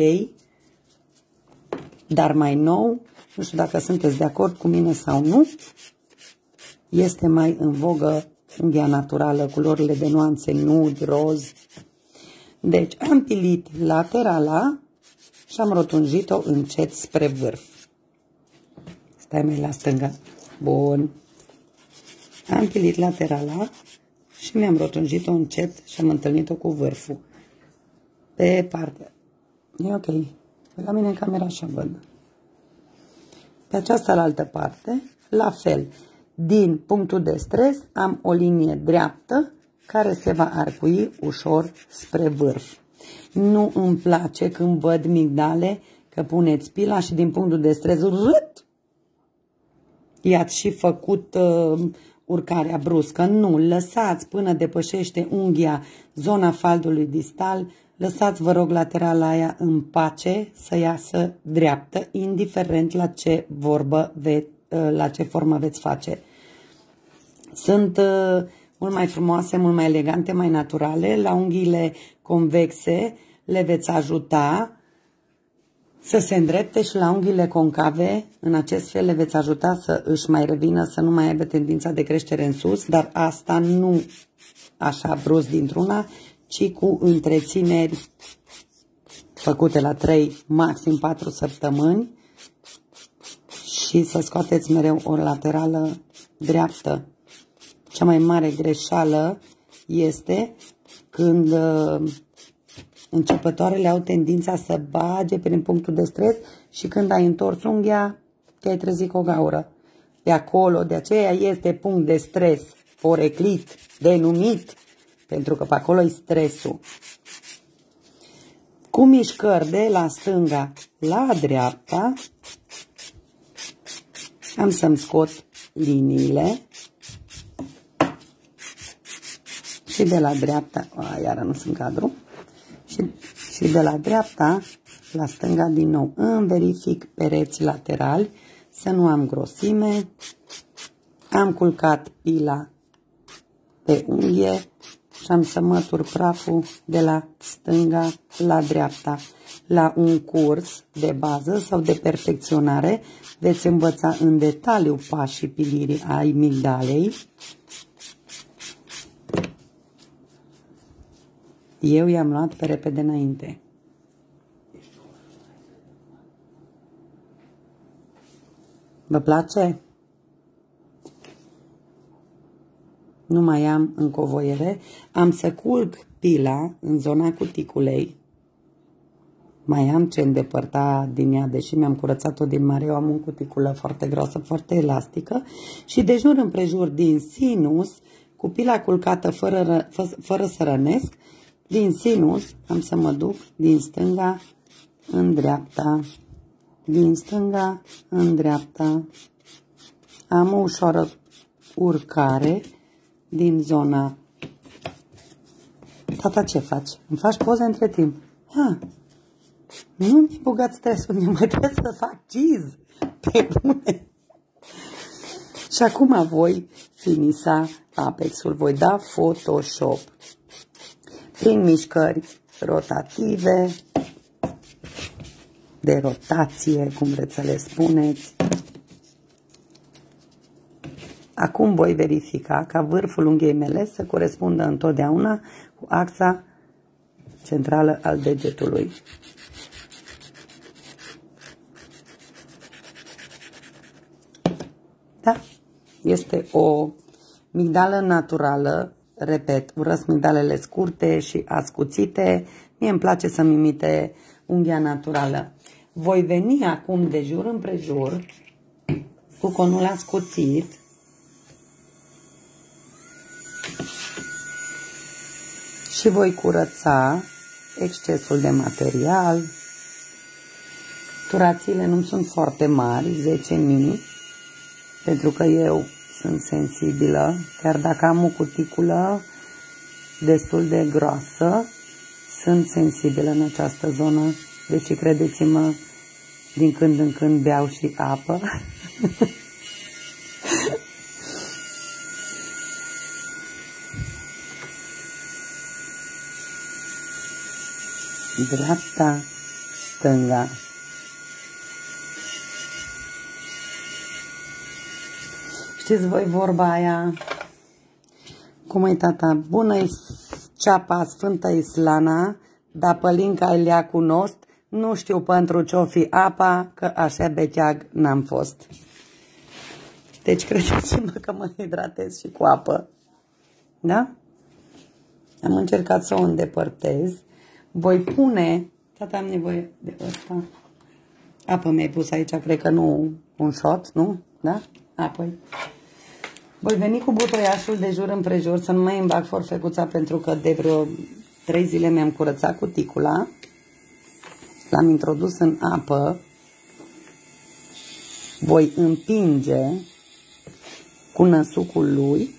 dar mai nou, nu știu dacă sunteți de acord cu mine sau nu, este mai în vogă unghia naturală, culorile de nuanțe nude, roz. Deci am pilit laterala și am rotunjit-o încet spre vârf. Stai mai la stânga. Bun. Am pilit laterala și mi-am rotunjit-o încet și am întâlnit-o cu vârful. Pe partea. E ok. La mine în camera așa văd. Pe această altă parte, la fel. Din punctul de stres am o linie dreaptă care se va arcui ușor spre vârf. Nu îmi place când văd migdale că puneți pila și din punctul de stres i-ați și făcut urcarea bruscă. Nu, lăsați până depășește unghia zona faldului distal, lăsați, vă rog, laterala aia în pace să iasă dreaptă, indiferent la ce la ce formă veți face. Sunt mult mai frumoase, mult mai elegante, mai naturale. La unghiile convexe le veți ajuta să se îndrepte și la unghiile concave. În acest fel le veți ajuta să își mai revină, să nu mai aibă tendința de creștere în sus, dar asta nu așa brusc dintr-una, ci cu întrețineri făcute la 3, maxim 4 săptămâni și să scoateți mereu o laterală dreaptă. Cea mai mare greșeală este când începătoarele au tendința să bage prin punctul de stres și când ai întors unghia, te-ai trezit cu o gaură. De acolo, de aceea este punct de stres, poreclit, denumit, pentru că pe acolo e stresul. Cu mișcări de la stânga la dreapta, am să-mi scot liniile și de la dreapta, iară nu sunt cadru, și de la dreapta la stânga din nou. Îmi verific pereții laterali, să nu am grosime. Am culcat pila pe unghie și am să mătur praful de la stânga la dreapta. La un curs de bază sau de perfecționare veți învăța în detaliu pașii pilirii ai migdalei. Eu i-am luat pe repede înainte. Vă place? Nu mai am încovoiere. Am să culc pila în zona cuticulei. Mai am ce îndepărta din ea, deși mi-am curățat-o din mare. Eu am o cuticulă foarte groasă, foarte elastică. Și de jur împrejur din sinus, cu pila culcată fără să rănesc, din sinus am să mă duc din stânga în dreapta. Din stânga în dreapta. Am o ușoară urcare din zona. Tata, ce faci? Îmi faci poze între timp? Ha. Nu-mi băgați stresul, eu mai trebuie să fac cheese. Pe bune. Și acum voi finisa apexul. Voi da Photoshop prin mișcări rotative, de rotație, cum vreți să le spuneți. Acum voi verifica ca vârful unghiei mele să corespundă întotdeauna cu axa centrală al degetului. Da? Este o migdală naturală, repet, urăsc migdalele scurte și ascuțite, mie îmi place să-mi imite unghia naturală. Voi veni acum de jur împrejur cu conul ascuțit și voi curăța excesul de material. Turațiile nu sunt foarte mari, 10 mini, pentru că eu sunt sensibilă, chiar dacă am o cuticulă destul de groasă, sunt sensibilă în această zonă, deci credeți-mă, din când în când beau și apă. Dreapta, stânga. Știți voi vorba aia, cum e tata, bună-i ceapa Sfântă Islana, dar pălinca îl cunosc, nu știu pentru ce-o fi apa, că așa beteag n-am fost. Deci credeți-mă că mă hidratez și cu apă. Da? Am încercat să o îndepărtez. Voi pune, tata, am nevoie de ăsta. Apă mi-ai pus aici, cred că nu un shot, nu? Da? Apoi. Voi veni cu butoiașul de jur împrejur, să nu mai îmi bag forfecuța, pentru că de vreo 3 zile mi-am curățat cuticula. L-am introdus în apă. Voi împinge cu năsucul lui.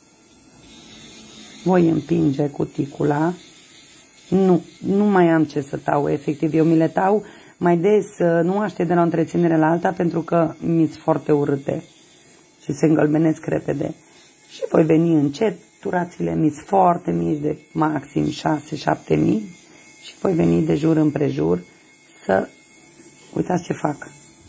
Voi împinge cuticula. Nu mai am ce să tau, efectiv. Eu mi le tau mai des, nu aștept de la o întreținere la alta, pentru că mi-s foarte urâte și se îngălbenesc repede. Și voi veni încet, turațiile mi-s foarte mici, de maxim 6-7 mii, și voi veni de jur împrejur să Uitați ce fac.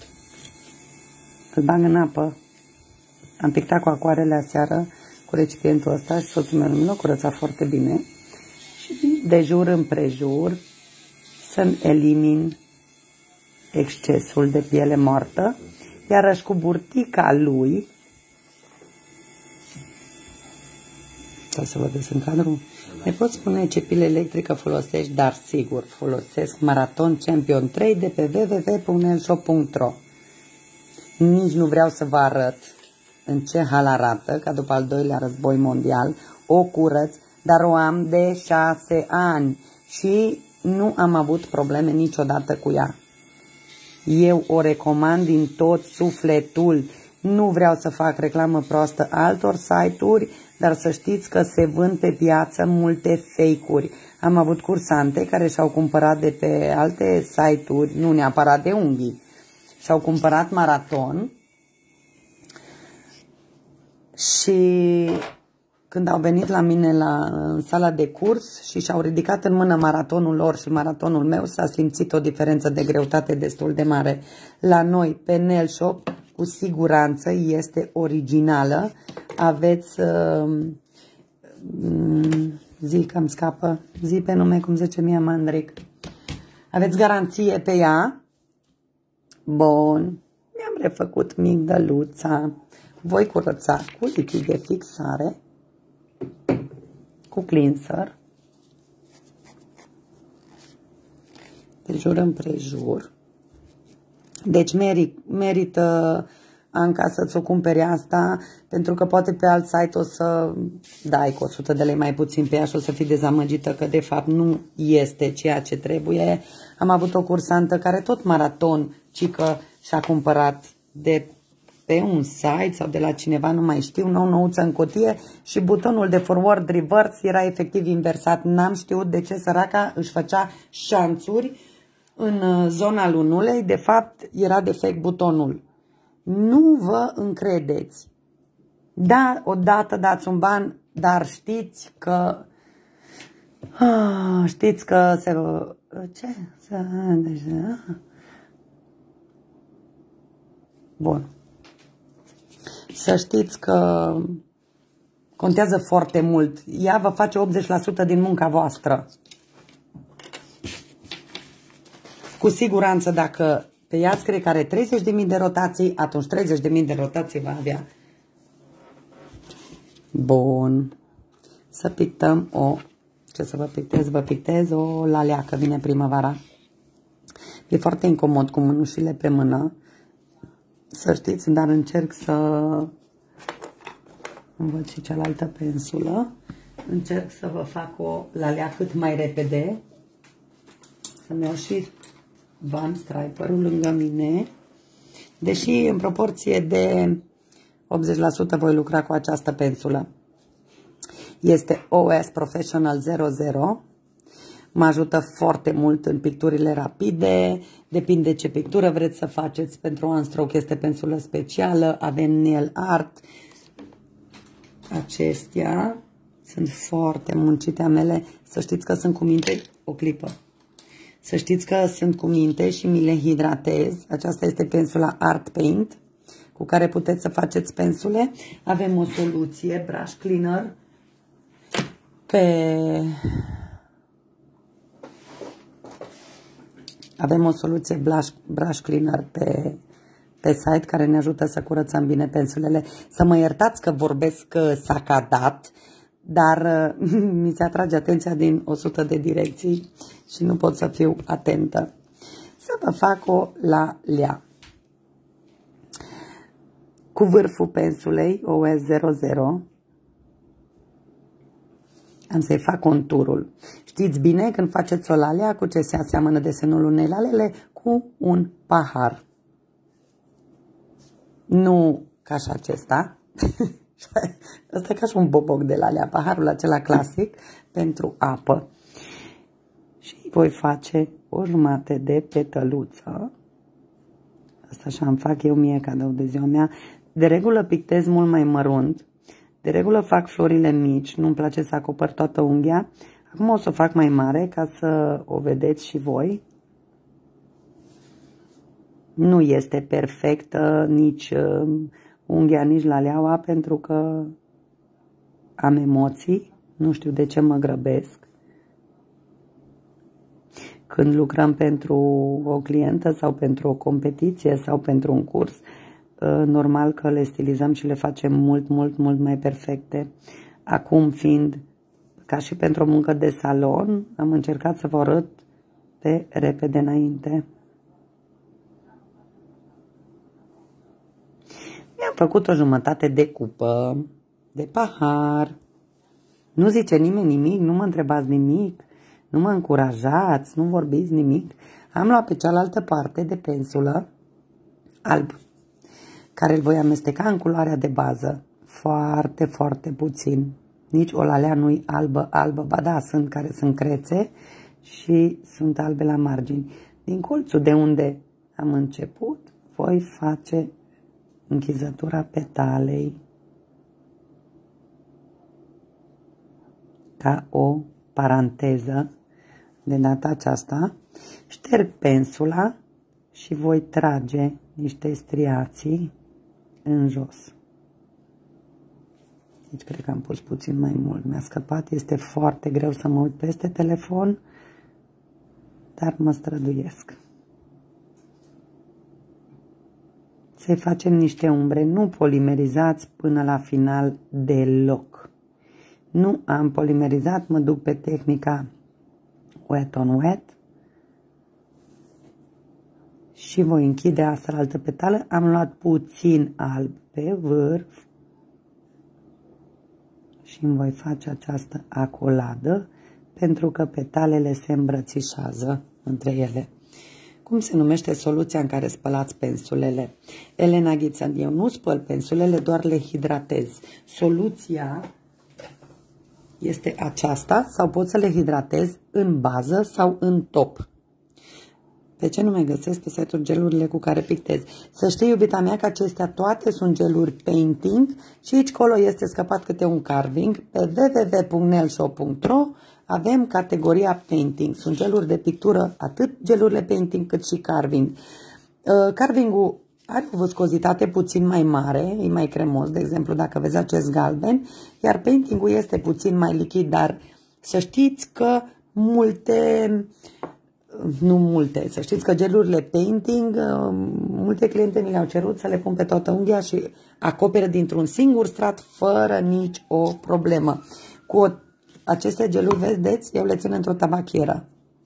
Îl bag în apă. Am pictat cu acoarele aseară cu recipientul ăsta și soțul meu l-a curățat foarte bine. Și de jur împrejur să-mi elimin excesul de piele moartă. Iarăși cu burtica lui, ca să vă des în cadru, ne pot spune ce pile electrică folosești, dar sigur folosesc Marathon Champion 3 de pe www.nelshop.ro. Nici nu vreau să vă arăt în ce hal arată, ca după al doilea război mondial, o curăț, dar o am de 6 ani și nu am avut probleme niciodată cu ea. Eu o recomand din tot sufletul. Nu vreau să fac reclamă proastă altor site-uri, dar să știți că se vând pe piață multe fake-uri. Am avut cursante care și-au cumpărat de pe alte site-uri, nu neapărat de unghii, și-au cumpărat Marathon și când au venit la mine în sala de curs și și-au ridicat în mână maratonul lor și maratonul meu, s-a simțit o diferență de greutate destul de mare. La noi, pe Nelshop, cu siguranță este originală. Aveți, zi că îmi scapă, zi pe nume, cum zice mie Mandric. Aveți garanție pe ea. Bun, mi-am refăcut migdăluța. Voi curăța cu lichid de fixare, cu cleanser, de jur împrejur. Deci merită, Anca, să-ți o cumperi asta, pentru că poate pe alt site o să dai cu 100 de lei mai puțin pe ea și o să fii dezamăgită că de fapt nu este ceea ce trebuie. Am avut o cursantă care tot Marathon, cică, și-a cumpărat de pe un site sau de la cineva, nu mai știu, nou-nouță în cutie și butonul de forward reverse era efectiv inversat. N-am știut de ce săraca își făcea șanțuri în zona lunulei, de fapt era defect butonul. Nu vă încredeți. Da, odată dați un ban, dar știți că se... Ce? Bun. Să știți că contează foarte mult. Ea vă face 80% din munca voastră. Cu siguranță, dacă pe ea scrie că are 30.000 de rotații, atunci 30.000 de rotații va avea. Bun. Să pictăm o... Ce să vă pictez? Vă pictez o lalea, că vine primăvara. E foarte incomod cu mânușile pe mână. Să știți, dar încerc să... Îmi văd și cealaltă pensulă. Încerc să vă fac o lalea cât mai repede. Să-mi iau și Van Striper-ul lângă mine. Deși în proporție de 80% voi lucra cu această pensulă. Este OS Professional 00. Mă ajută foarte mult în picturile rapide. Depinde ce pictură vreți să faceți. Pentru one stroke este pensulă specială. Avem nail art. Acestea sunt foarte muncite a mele. Să știți că sunt cu minte. O clipă. Să știți că sunt cu minte și mi le hidratez. Aceasta este pensula Art Paint, cu care puteți să faceți pensule. Avem o soluție brush cleaner Avem o soluție brush cleaner pe site care ne ajută să curățăm bine pensulele. Să mă iertați că vorbesc sacadat, dar mi se atrage atenția din 100 de direcții și nu pot să fiu atentă. Să vă fac o lalea. Cu vârful pensulei OS00 am să-i fac conturul. Știți bine când faceți o lalea cu ce se aseamănă desenul unei lalele? Cu un pahar. Nu ca și acesta. Asta e ca și un boboc de lalea. Paharul acela clasic pentru apă. Și voi face o jumătate de petăluță. Asta așa îmi fac eu mie cadou de ziua mea. De regulă pictez mult mai mărunt. De regulă fac florile mici, nu-mi place să acopăr toată unghia. Acum o să o fac mai mare ca să o vedeți și voi. Nu este perfectă nici unghia, nici laleaua, pentru că am emoții, nu știu de ce mă grăbesc. Când lucrăm pentru o clientă sau pentru o competiție sau pentru un curs, normal că le stilizăm și le facem mult mai perfecte. Acum, fiind ca și pentru o muncă de salon, am încercat să vă arăt pe repede înainte. Mi-am făcut o jumătate de cupă, de pahar. Nu zice nimeni nimic, nu mă întrebați nimic, nu mă încurajați, nu vorbiți nimic. Am luat pe cealaltă parte de pensulă alb, care îl voi amesteca în culoarea de bază, foarte puțin. Nici o lalea nu-i albă, ba da, sunt care sunt crețe și sunt albe la margini. Din colțul de unde am început, voi face închizătura petalei ca o paranteză. De data aceasta șterg pensula și voi trage niște striații în jos. Deci cred că am pus puțin mai mult. Mi-a scăpat, este foarte greu să mă uit peste telefon, dar mă străduiesc. Să-i facem niște umbre, nu polimerizați până la final deloc. Nu am polimerizat, mă duc pe tehnica wet on wet și voi închide asta la altă petală. Am luat puțin alb pe vârf și îmi voi face această acoladă pentru că petalele se îmbrățișează între ele. Cum se numește soluția în care spălați pensulele? Elena Ghiță, eu nu spăl pensulele, doar le hidratez. Soluția este aceasta sau pot să le hidratez în bază sau în top. Pe ce nu mai găsesc pe site-uri gelurile cu care pictez? Să știi, iubita mea, că acestea toate sunt geluri painting și aici colo este scăpat câte un carving. Pe www.nelshop.ro avem categoria painting. Sunt geluri de pictură, atât gelurile painting cât și carving. Carving-ul are o viscozitate puțin mai mare, e mai cremos, de exemplu, dacă vezi acest galben, iar painting-ul este puțin mai lichid, dar să știți că să știți că gelurile painting, multe cliente mi le-au cerut să le pun pe toată unghia și acoperă dintr-un singur strat fără nici o problemă. Aceste geluri, vedeți, eu le țin într-o tabachieră.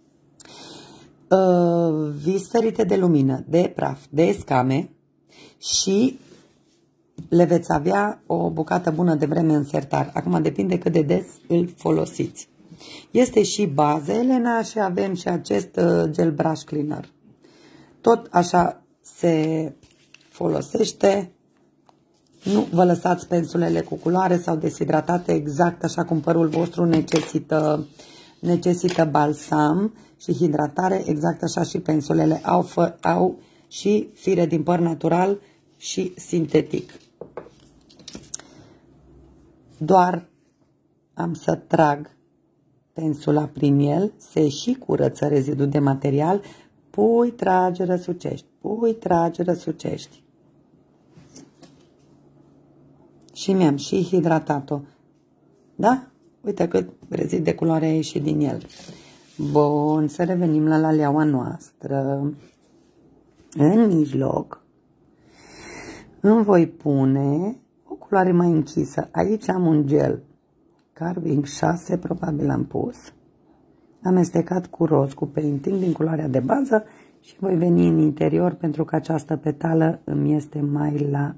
Vis ferite de lumină, de praf, de scame și le veți avea o bucată bună de vreme în sertar. Acum depinde cât de des îl folosiți. Este și bază, Elena, și avem și acest gel brush cleaner. Tot așa se folosește. Nu vă lăsați pensulele cu culoare sau deshidratate, exact așa cum părul vostru necesită balsam și hidratare, exact așa și pensulele au și fire din păr natural și sintetic. Doar am să trag pensula prin el, se și curăță rezidul de material, pui, trage, răsucești, pui, trage, răsucești. Și mi-am și hidratat-o. Da? Uite cât rezid de culoare a ieșit din el. Bun, să revenim la laleaua noastră. În mijloc îmi voi pune o culoare mai închisă. Aici am un gel Carving 6, probabil am pus. Amestecat cu roz, cu painting din culoarea de bază și voi veni în interior pentru că această petală îmi este mai la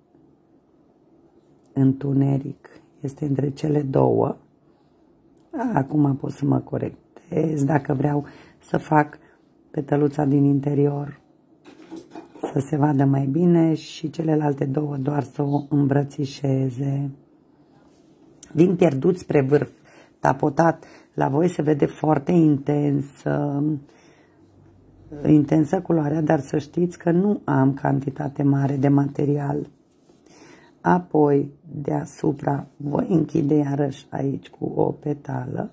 întuneric. Este între cele două. Acum pot să mă corectez dacă vreau să fac petăluța din interior să se vadă mai bine și celelalte două doar să o îmbrățișeze. Din pierdut spre vârf, tapotat, la voi se vede foarte intensă culoarea, dar să știți că nu am cantitate mare de material. Apoi, deasupra, voi închide iarăși aici cu o petală.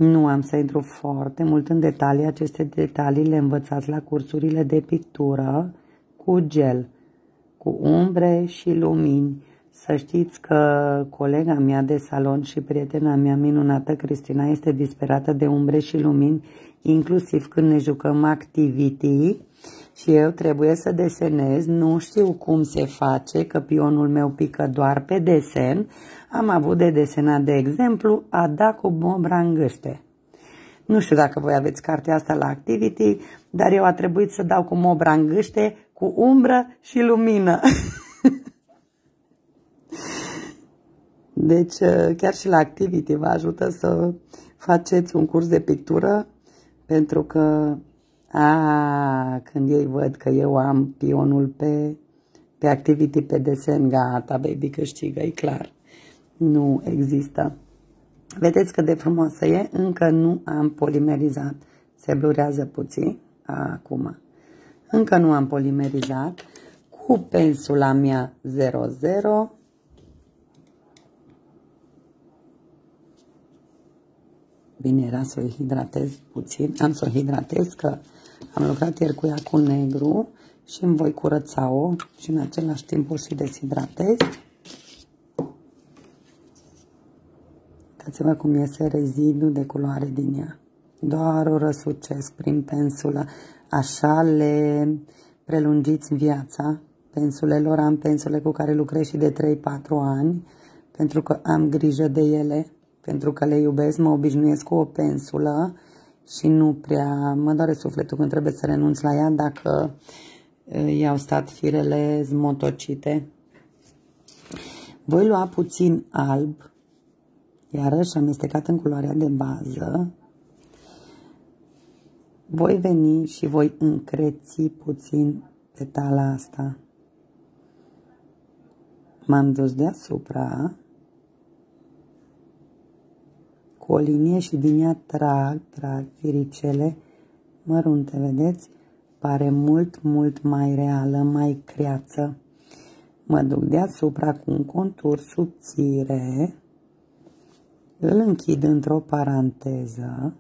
Nu am să intru foarte mult în detalii. Aceste detalii le învățați la cursurile de pictură cu gel, cu umbre și lumini. Să știți că colega mea de salon și prietena mea minunată, Cristina, este disperată de umbre și lumini, inclusiv când ne jucăm activity și eu trebuie să desenez. Nu știu cum se face, că pionul meu pică doar pe desen. Am avut de desenat, de exemplu, Ada cu Bobra în gâște. Nu știu dacă voi aveți cartea asta la activity, dar eu a trebuit să dau cu Mobra în gâște, cu umbră și lumină. Deci chiar și la activity vă ajută să faceți un curs de pictură, pentru că când ei văd că eu am pionul pe activity, pe desen, gata, baby, câștigă, e clar. Nu există. Vedeți cât de frumoasă e? Încă nu am polimerizat. Se blurează puțin. Acum. Încă nu am polimerizat. Cu pensula mea 00. Bine, era să o hidratez puțin. Am să o hidratez, că am lucrat ieri cu ea cu negru și îmi voi curăța-o și în același timp o și deshidratez. Uitați-vă cum iese rezidul de culoare din ea. Doar o răsucesc prin pensulă. Așa le prelungiți viața pensulelor. Am pensule cu care lucrez și de 3-4 ani, pentru că am grijă de ele, pentru că le iubesc, mă obișnuiesc cu o pensulă și nu prea mă doare sufletul când trebuie să renunț la ea dacă i-au stat firele zmotocite. Voi lua puțin alb, iarăși amestecat în culoarea de bază. Voi veni și voi încreți puțin petala asta. M-am dus deasupra cu o linie și din ea trag firicele mărunte, vedeți? Pare mult mai reală, mai creață. Mă duc deasupra cu un contur subțire, îl închid într-o paranteză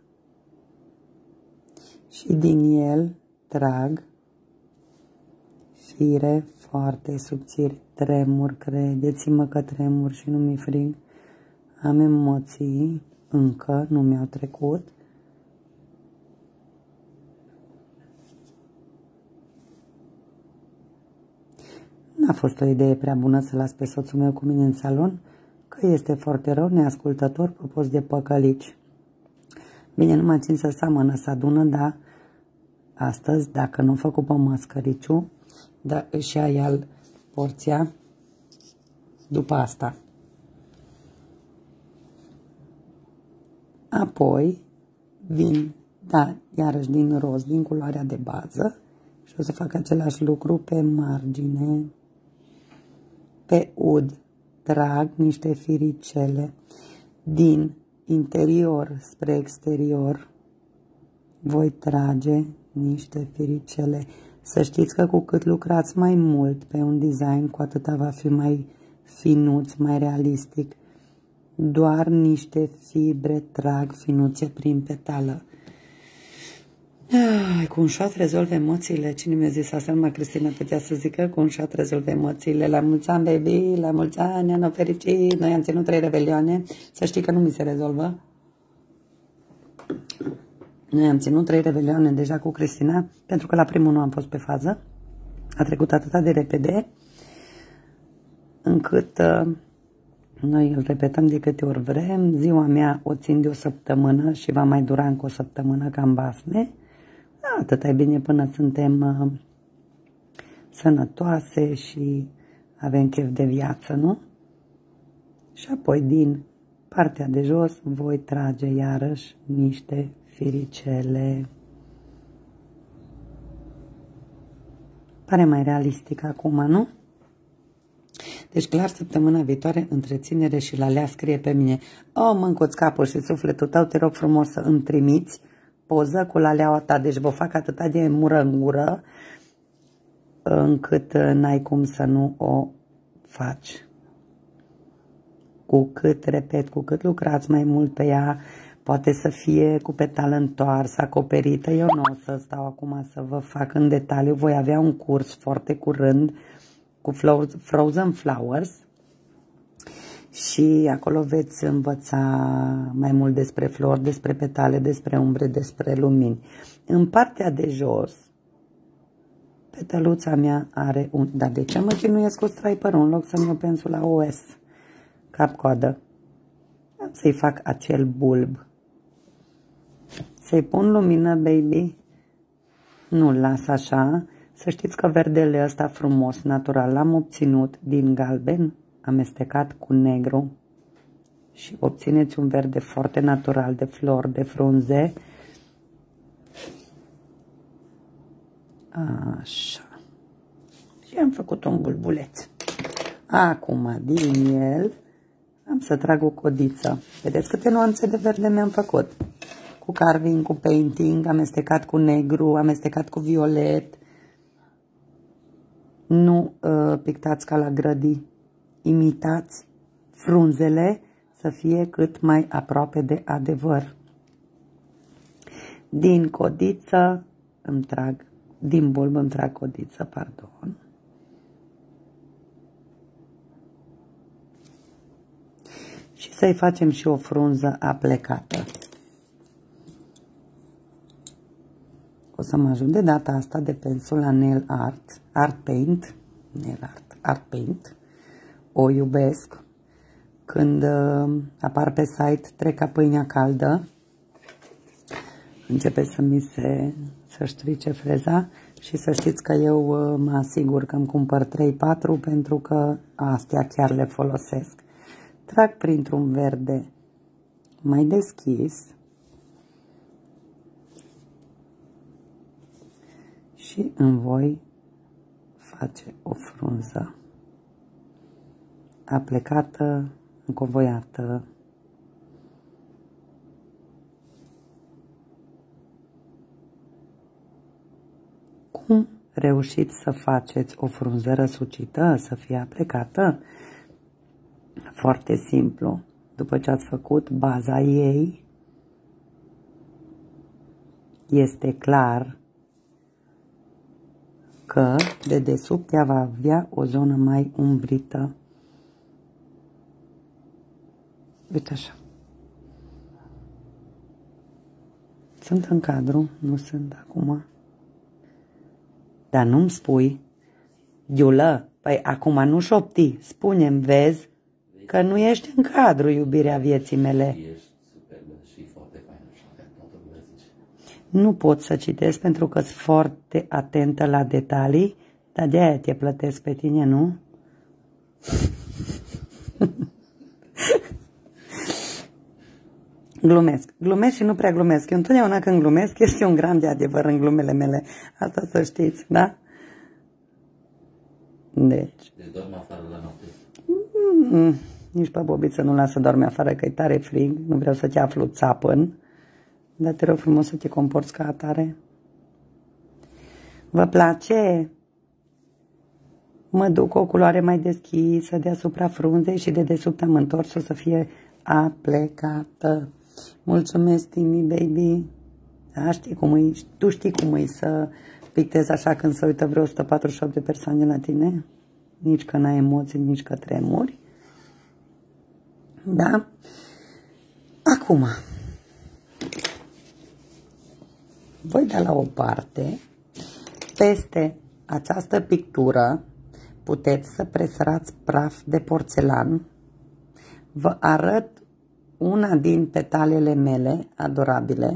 și din el trag fire foarte subțiri. Tremur, credeți-mă că tremur și nu mi-e frig. Am emoții, încă nu mi-au trecut. N-a fost o idee prea bună să las pe soțul meu cu mine în salon, că este foarte rău, neascultător, popos de păcălici. Bine, nu mai țin să seamănă, să adună, dar astăzi, dacă nu fac pe măscăriciu, dar își ia el porția după asta. Apoi vin, iarăși din roz, din culoarea de bază și o să fac același lucru pe margine, pe ud. Trag niște firicele din interior spre exterior. Voi trage niște firicele. Să știți că cu cât lucrați mai mult pe un design, cu atâta va fi mai finuț, mai realistic. Doar niște fibre trag finuțe prin petală. Cu un șat rezolv emoțiile. Cine mi-a zis asta? Numai Cristina putea să zică, cu un șat rezolv emoțiile. La mulți ani, baby, la mulți ani, anul fericit. Noi am ținut 3 revelioane. Să știi că nu mi se rezolvă. Noi am ținut 3 revelioane deja cu Cristina, pentru că la primul nu am fost pe fază. A trecut atât de repede, încât noi îl repetăm de câte ori vrem. Ziua mea o țin de o săptămână și va mai dura încă o săptămână cam basme. Atât e bine până suntem sănătoase și avem chef de viață, nu? Și apoi din partea de jos voi trage iarăși niște firicele. Pare mai realistic acum, nu? Deci clar săptămâna viitoare întreținere și la lea scrie pe mine: "O, mâncuți capul și sufletul tău, te rog frumos să îmi trimiți poză cu laleaua ta." Deci vă fac atâta de mură în gură încât n-ai cum să nu o faci. Cu cât, repet, cu cât lucrați mai mult pe ea, poate să fie cu petală întoarsă, acoperită. Eu nu o să stau acum să vă fac în detaliu, voi avea un curs foarte curând cu Frozen Flowers și acolo veți învăța mai mult despre flori, despre petale, despre umbre, despre lumini. În partea de jos, petăluța mea are un... Dar de ce mă chinuiesc cu striperul în loc să-mi iau pensula OS? Cap-coadă. Am să-i fac acel bulb. Să-i pun lumină, baby. Nu-l las așa. Să știți că verdele ăsta frumos, natural, l-am obținut din galben, amestecat cu negru. Și obțineți un verde foarte natural de flori, de frunze. Așa. Și am făcut un bulbuleț. Acum, din el, am să trag o codiță. Vedeți câte nuanțe de verde mi-am făcut? Cu carving, cu painting, amestecat cu negru, amestecat cu violet. Nu pictați ca la grădii. Imitați frunzele să fie cât mai aproape de adevăr. Din codiță îmi trag, din bulb îmi trag codiță, pardon. Și să-i facem și o frunză aplecată. O să mă ajut de data asta de pensula Nail Art, Art Paint. O iubesc. Când apar pe site, trec ca pâinea caldă. Începe să strice freza și să știți că eu mă asigur că îmi cumpăr 3-4 pentru că astea chiar le folosesc. Trag printr-un verde mai deschis și îmi voi face o frunză aplecată, încovoiată. Cum reușiți să faceți o frunză răsucită, să fie aplecată? Foarte simplu. După ce ați făcut baza ei, este clar că de desubt ea va avea o zonă mai umbrită. Uite așa. Sunt în cadru, nu sunt acum. Dar nu-mi spui, Giulă, păi acum nu șopti, spune-mi, vezi că nu ești în cadru, iubirea vieții mele. Nu pot să citesc pentru că sunt foarte atentă la detalii, dar de-aia te plătesc pe tine, nu? Glumesc și nu prea glumesc. Eu întotdeauna când glumesc este un gram de adevăr în glumele mele. Asta să știți, da? Deci dorm afară la noapte? Nici pe Bobiță nu lasă dormi afară, că e tare frig. Nu vreau să te aflu țapăn. Dar te rog frumos să te comporți ca atare. Vă place? Mă duc cu o culoare mai deschisă deasupra frunzei și de desubt am întors-o să fie aplecată. Mulțumesc, Timmy Baby. Da, știi cum e, tu știi cum e să pictezi așa când se uită vreo 148 de persoane la tine? Nici că n-ai emoții, nici că tremuri. Da? Acum, voi da la o parte, peste această pictură puteți să presărați praf de porțelan. Vă arăt una din petalele mele adorabile,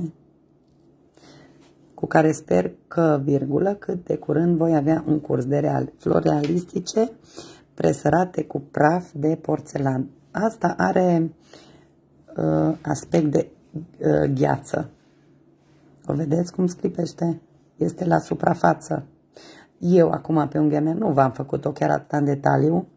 cu care sper că, virgulă, cât de curând voi avea un curs de flori realistice presărate cu praf de porțelan. Asta are aspect de gheață. O vedeți cum sclipește? Este la suprafață. Eu acum pe unghia mea nu v-am făcut-o chiar atât în detaliu.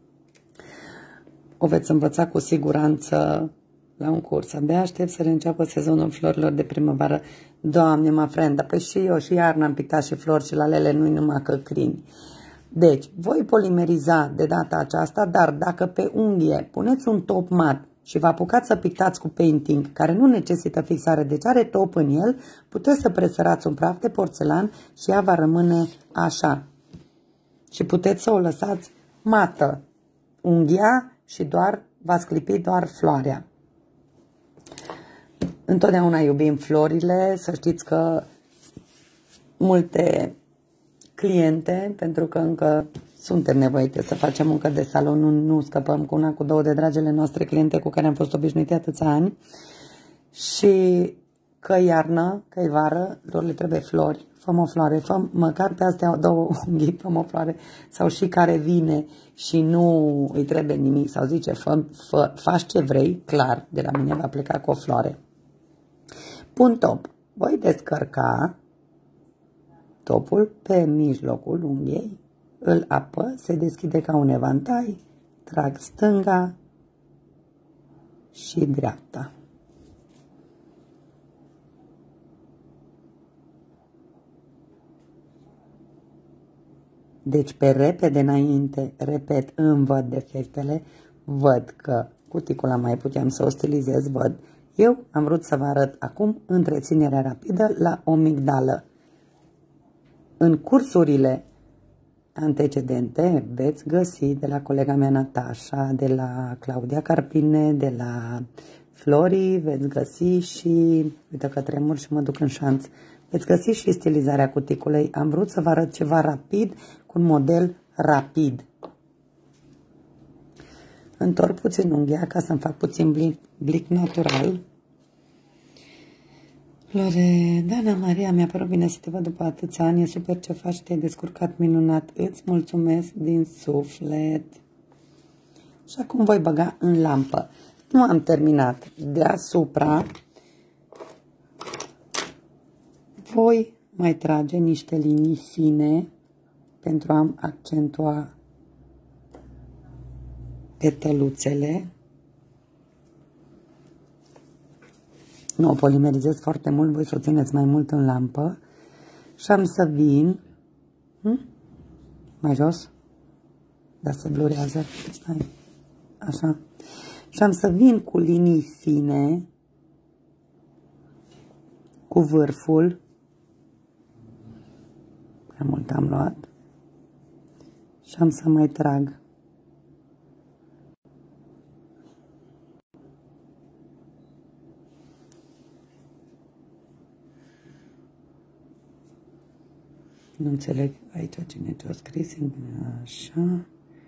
O veți învăța cu siguranță la un curs. Abia aștept să reînceapă sezonul florilor de primăvară. Doamne, mă frendă, păi și eu și iarna am pictat și flori și la lele nu-i numai căcrini. Deci, voi polimeriza de data aceasta, dar dacă pe unghie puneți un top mat și vă apucați să pictați cu painting care nu necesită fixare, deci are top în el, puteți să presărați un praf de porțelan și ea va rămâne așa. Și puteți să o lăsați mată, unghia și doar v-ați clipit doar floarea. Întotdeauna iubim florile, să știți că multe cliente, pentru că încă suntem nevoite să facem muncă de salon, nu scăpăm cu una, cu două de dragele noastre cliente cu care am fost obișnuite atâția ani. Și că iarnă, că-i vară, lor le trebuie flori. Făm o floare, făm măcar pe astea două unghii, făm o floare. Sau și care vine și nu îi trebuie nimic sau zice, faci ce vrei, clar, de la mine va pleca cu o floare. Pun top. Voi descărca topul pe mijlocul unghiei, îl apăs, se deschide ca un evantai, trag stânga și dreapta. Deci pe repede înainte, repet, îmi văd defectele, văd că cuticula mai puteam să o stilizez, văd. Eu am vrut să vă arăt acum întreținerea rapidă la o migdală. În cursurile antecedente veți găsi de la colega mea Natasha, de la Claudia Carpine, de la Flori, veți găsi și, uite că tremur și mă duc în șanț, veți găsi și stilizarea cuticulei. Am vrut să vă arăt ceva rapid, cu un model rapid. Întorc puțin unghia ca să-mi fac puțin blic natural. Loredana Maria, mi-a părut bine să te văd după atâția ani, e super ce faci, te-ai descurcat minunat, îți mulțumesc din suflet. Și acum voi băga în lampă. Nu am terminat. Deasupra voi mai trage niște linii fine pentru a accentua petăluțele. Nu o polimerizez foarte mult, voi să o țineți mai mult în lampă. Și am să vin mai jos, dar se blurează. Stai. Așa. Și am să vin cu linii fine, cu vârful. Prea mult am luat. Și am să mai trag. Nu înțeleg aici cine ce-a scris. Așa.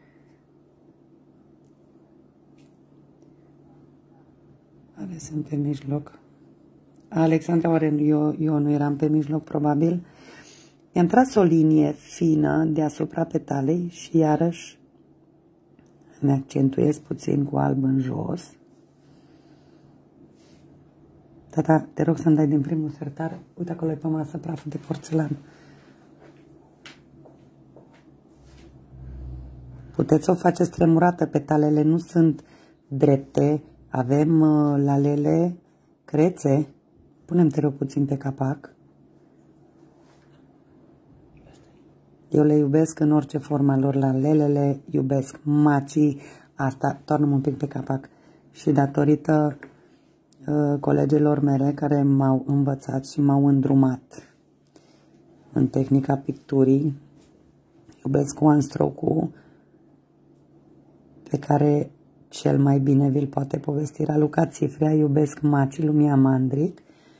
Are sunt pe mijloc. Alexandra, oare eu nu eram pe mijloc, probabil. I-am tras o linie fină deasupra petalei și iarăși îmi accentuez puțin cu alb în jos. Tata, te rog să-mi dai din primul sertar. Uite acolo e pe masă praful de porțelan. Puteți să o faceți tremurată, petalele nu sunt drepte. Avem lalele crețe. Punem, te rog, puțin pe capac. Eu le iubesc în orice formă lor, lalelele iubesc, macii, asta, toarnă un pic pe capac. Și datorită colegilor mele care m-au învățat și m-au îndrumat în tehnica picturii, iubesc one stroke-ul pe care cel mai bine vi-l poate povesti Raluca Țifrea, iubesc macii Lumia Mandric.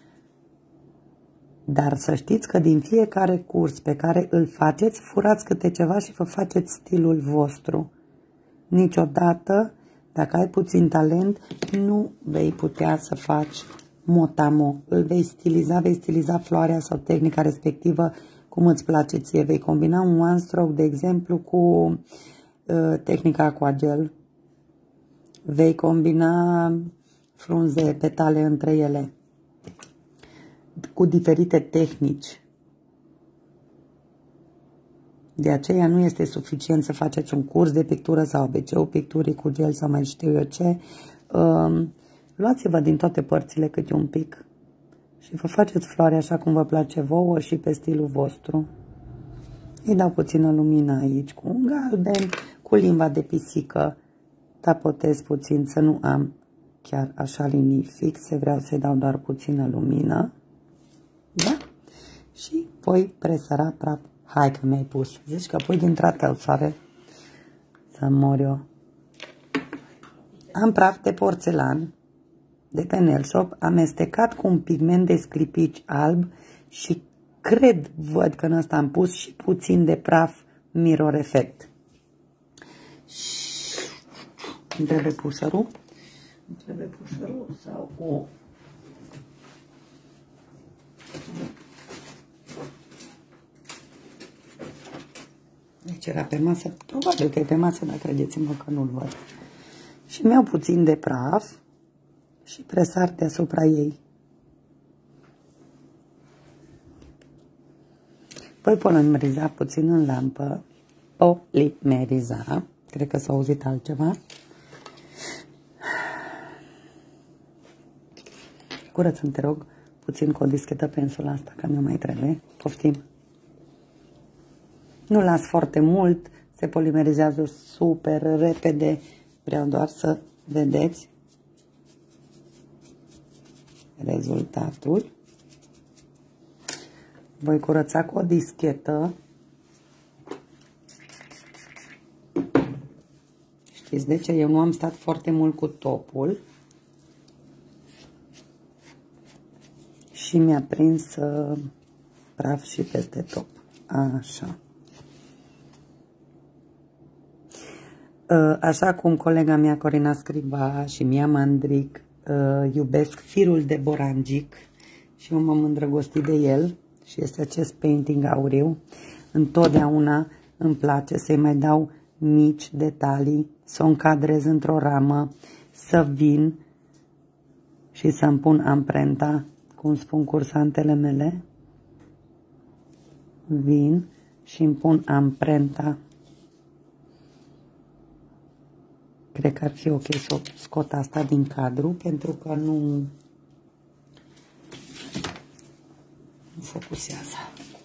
Dar să știți că din fiecare curs pe care îl faceți, furați câte ceva și vă faceți stilul vostru. Niciodată, dacă ai puțin talent, nu vei putea să faci motamo. Îl vei stiliza floarea sau tehnica respectivă cum îți place ție. Vei combina un one stroke, de exemplu, cu tehnica aquagel. Vei combina frunze, petale între ele, cu diferite tehnici. De aceea nu este suficient să faceți un curs de pictură sau ABC-ul picturii cu gel sau mai știu eu ce. Luați-vă din toate părțile câte un pic și vă faceți floare așa cum vă place vouă și pe stilul vostru. Îi dau puțină lumină aici cu un galben, cu limba de pisică. Tapotez puțin să nu am chiar așa linii fixe, vreau să-i dau doar puțină lumină. Da? Și voi presăra praf. Hai că mi-ai pus. Zici că pui dintr-atât soare să mor eu. Am praf de porțelan de pe Nail Shop, amestecat cu un pigment de sclipici alb și văd că în ăsta am pus și puțin de praf Mirror Effect. Îmi trebuie pușărul? Îmi trebuie pușărul sau o... Deci era pe masă, probabil că e pe masă, dar credeți-mă că nu-l văd. Și mi-au puțin de praf și presar deasupra ei. Voi polimeriza puțin în lampă. Polimeriza. Cred că s-a auzit altceva. Curăță-mi, te rog, puțin cu o dischetă pensula asta, că mi mai trebuie. Poftim. Nu las foarte mult, se polimerizează super repede. Vreau doar să vedeți rezultatul. Voi curăța cu o dischetă. Știți de ce? Eu nu am stat foarte mult cu topul și mi-a prins praf și peste top. Așa. Așa cum colega mea Corina Scriba și Mia Mandric iubesc firul de borangic și eu m-am îndrăgostit de el și este acest painting auriu. Întotdeauna îmi place să-i mai dau mici detalii, să o încadrez într-o ramă, să vin și să-mi pun amprenta, cum spun cursantele mele. Vin și îmi pun amprenta. Cred că ar fi ok să scot asta din cadru, pentru că nu focusează.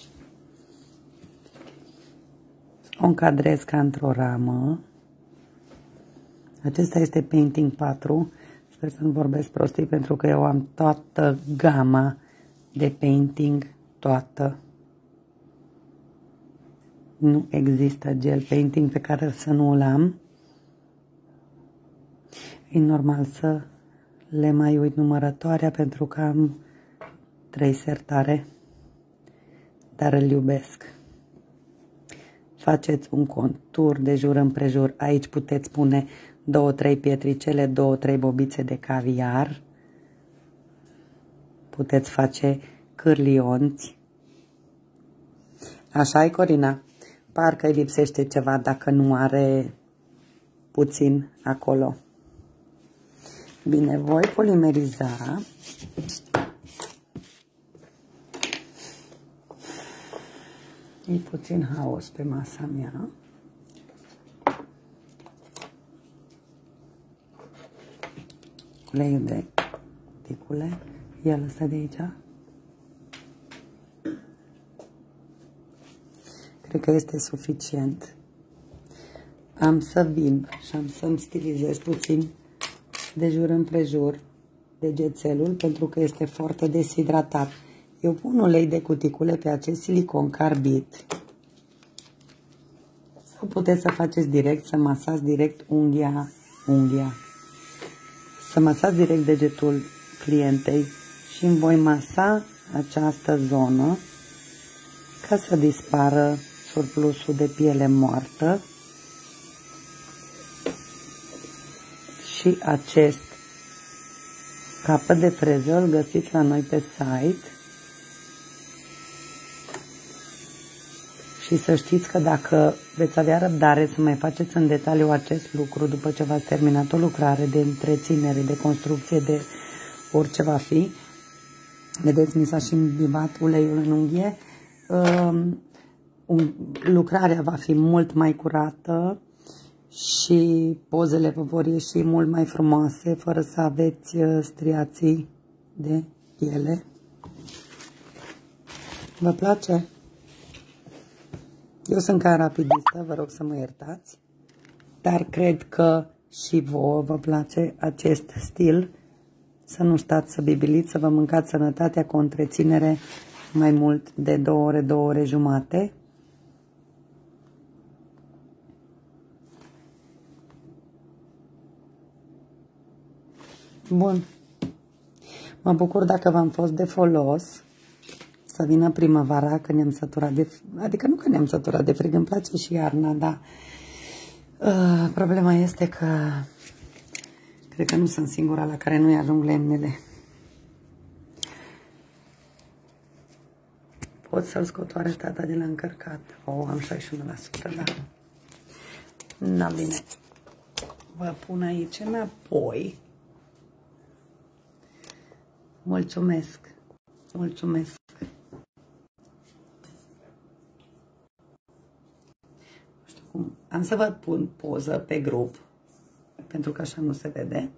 O încadrez ca într-o ramă. Acesta este Painting 4. Sper să nu vorbesc prostii, pentru că eu am toată gama de painting, toată. Nu există gel painting pe care să nu îl am. E normal să le mai uit numărătoarea, pentru că am 3 sertare, dar îl iubesc. Faceți un contur de jur împrejur. Aici puteți pune 2-3 pietricele, 2-3 bobițe de caviar. Puteți face cârlionți. Așa-i, Corina? Parcă îi lipsește ceva dacă nu are puțin acolo. Bine, voi polimeriza. E puțin haos pe masa mea. Uleiul de ticule. Ia ăsta de aici. Cred că este suficient. Am să vin și am să-mi stilizez puțin de jur împrejur degețelul, pentru că este foarte deshidratat. Eu pun ulei de cuticule pe acest silicon carbid. Sau puteți să faceți direct, să masați direct unghia. Să masați direct degetul clientei și îmi voi masa această zonă ca să dispară surplusul de piele moartă. Și acest capăt de freză îl găsiți la noi pe site. Și să știți că dacă veți avea răbdare să mai faceți în detaliu acest lucru după ce v-ați terminat o lucrare de întreținere, de construcție, de orice va fi, vedeți, mi s-a și imbibat uleiul în unghie, lucrarea va fi mult mai curată și pozele vă vor ieși mult mai frumoase, fără să aveți striații de piele. Vă place? Eu sunt cam rapidistă, vă rog să mă iertați, dar cred că și vouă vă place acest stil, să nu stați să bibiliți, să vă mâncați sănătatea cu o întreținere mai mult de 2 ore, 2 ore jumate. Bun. Mă bucur dacă v-am fost de folos. Să vină primăvara, că ne-am săturat de... Adică nu că ne-am săturat de frig, îmi place și iarna, dar problema este că cred că nu sunt singura la care nu-i ajung lemnele. Pot să-l scot oare tata de la încărcat? Am 61%, da. Na bine. Vă pun aici înapoi. Mulțumesc. Mulțumesc. Nu știu cum. Am să vă pun poză pe grup, pentru că așa nu se vede.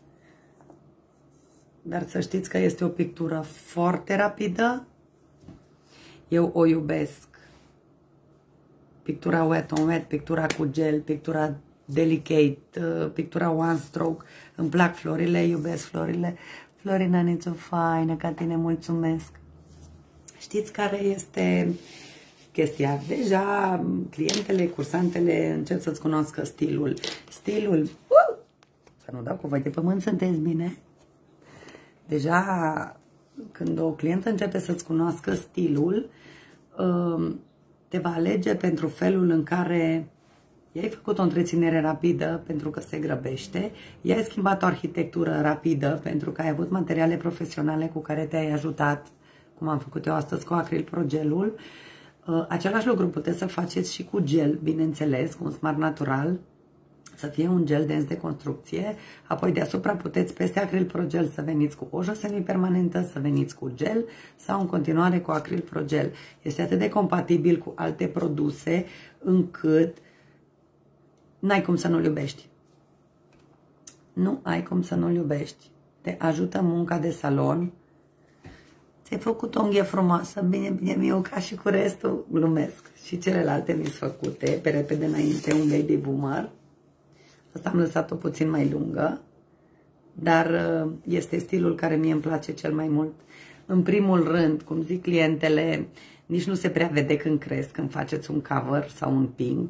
Dar să știți că este o pictură foarte rapidă. Eu o iubesc. Pictura wet on wet, pictura cu gel, pictura delicate, pictura one stroke. Îmi plac florile, iubesc florile. Florina, nici o faină ca tine, mulțumesc. Știți care este chestia? Deja clientele, cursantele încep să-ți cunoască stilul. Stilul, să nu dau cu voi de pământ, sunteți bine? Deja când o clientă începe să-ți cunoască stilul, te va alege pentru felul în care i-ai făcut o întreținere rapidă pentru că se grăbește, i-ai schimbat o arhitectură rapidă pentru că ai avut materiale profesionale cu care te-ai ajutat, cum am făcut eu astăzi cu Acril Pro Gelul. Același lucru puteți să faceți și cu gel, bineînțeles, cu un Smart Natural, să fie un gel dens de construcție, apoi deasupra puteți peste Acril Pro Gel să veniți cu ojă semipermanentă, să veniți cu gel sau în continuare cu Acril Pro Gel. Este atât de compatibil cu alte produse încât n-ai cum să nu-l iubești. Nu ai cum să nu-l iubești. Te ajută munca de salon. Ți-ai făcut o unghie frumoasă, bine, Miu, ca și cu restul, glumesc. Și celelalte mi-s făcute, pe repede înainte, un baby boomer. Asta am lăsat-o puțin mai lungă, dar este stilul care mie îmi place cel mai mult. În primul rând, cum zic clientele, nici nu se prea vede când cresc, când faceți un cover sau un pink.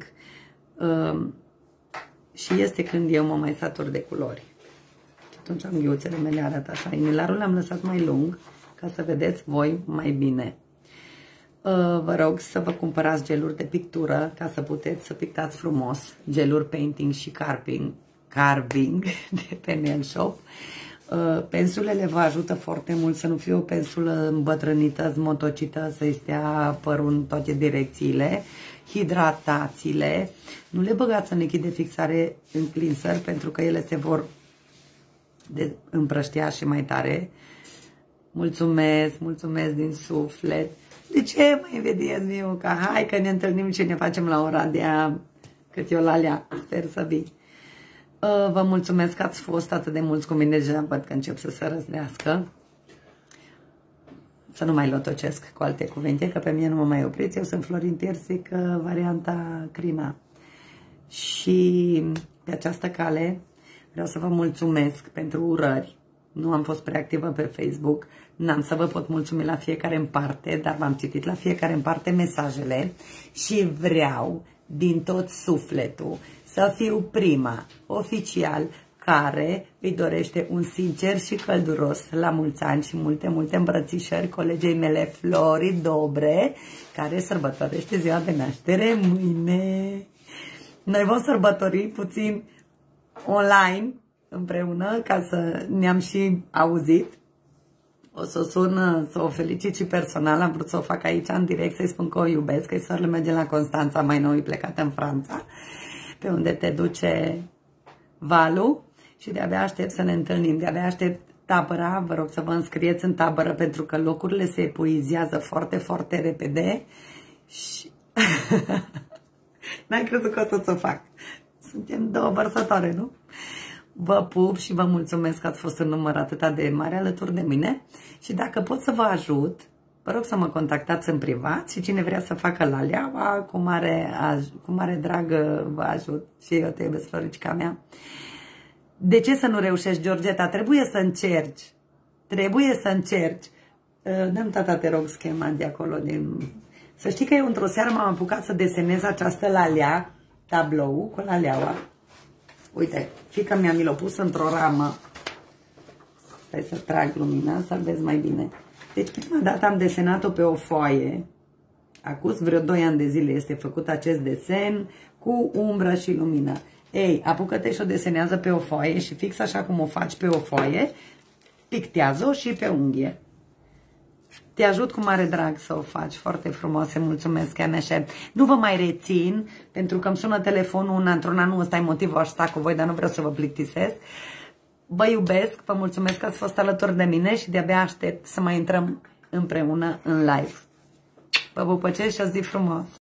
Și este când eu mă mai satur de culori. Și atunci am ghiuțele mele, arată așa. Inilarul l-am lăsat mai lung, ca să vedeți voi mai bine. Vă rog să vă cumpărați geluri de pictură, ca să puteți să pictați frumos. Geluri painting și carving de pe Nail Shop. Pensulele vă ajută foarte mult să nu fie o pensulă îmbătrânită, zmotocită, să-i stea părul în toate direcțiile. Hidratațiile, nu le băgați în lichid de fixare în cleanser, pentru că ele se vor împrăștia și mai tare. Mulțumesc, mulțumesc din suflet. De ce mă invidiezi, Miu? Că hai că ne întâlnim și ne facem la ora de a... cât eu la alea, sper să vii. Vă mulțumesc că ați fost atât de mulți cu mine, deja văd că încep să se răzlească. Să nu mai lotocesc, cu alte cuvinte, că pe mine nu mă mai opriți. Eu sunt Florin Tiersic, varianta Crina. Și pe această cale vreau să vă mulțumesc pentru urări. Nu am fost prea activă pe Facebook, n-am să vă pot mulțumi la fiecare în parte, dar v-am citit la fiecare în parte mesajele și vreau din tot sufletul să fiu prima, oficial, care îi dorește un sincer și călduros la mulți ani și multe, multe îmbrățișări colegei mele Flori Dobre, care sărbătorește ziua de naștere mâine. Noi vom sărbători puțin online împreună, ca să ne-am și auzit. O să o sun să o felicit și personal, am vrut să o fac aici în direct, să-i spun că o iubesc, că-i soră merge la Constanța, mai nou e plecată în Franța, pe unde te duce valul. Și de-abia aștept să ne întâlnim, de-abia aștept tabăra, vă rog să vă înscrieți în tabără, pentru că locurile se epuizează foarte, foarte repede și n-ai crezut că o să o fac. Suntem două vărsătoare, nu? Vă pup și vă mulțumesc că ați fost în număr atât de mare alături de mine și dacă pot să vă ajut, vă rog să mă contactați în privat și cine vrea să facă la leaua, cu mare drag vă ajut și eu te iubesc, Floricica mea. De ce să nu reușești, Georgeta? Trebuie să încerci. Trebuie să încerci. Dă-mi, tata, te rog, schema de acolo. Să știi că eu într-o seară m-am apucat să desenez această lalea, tablou cu laleaua. Uite, fiica mea mi l-a pus într-o ramă. Stai să trag lumina, să-l vezi mai bine. Deci prima dată am desenat-o pe o foaie. Acum vreo 2 ani de zile este făcut acest desen cu umbră și lumină. Ei, apucă-te și o desenează pe o foaie și fix așa cum o faci pe o foaie, pictează-o și pe unghie. Te ajut cu mare drag să o faci. Foarte frumos, mulțumesc, Aneșe. Nu vă mai rețin, pentru că îmi sună telefonul într-una, nu ăsta e motivul, aș sta cu voi, dar nu vreau să vă plictisesc. Vă iubesc, vă mulțumesc că ați fost alături de mine și de-abia aștept să mai intrăm împreună în live. Vă pupăcesc și o zi frumos!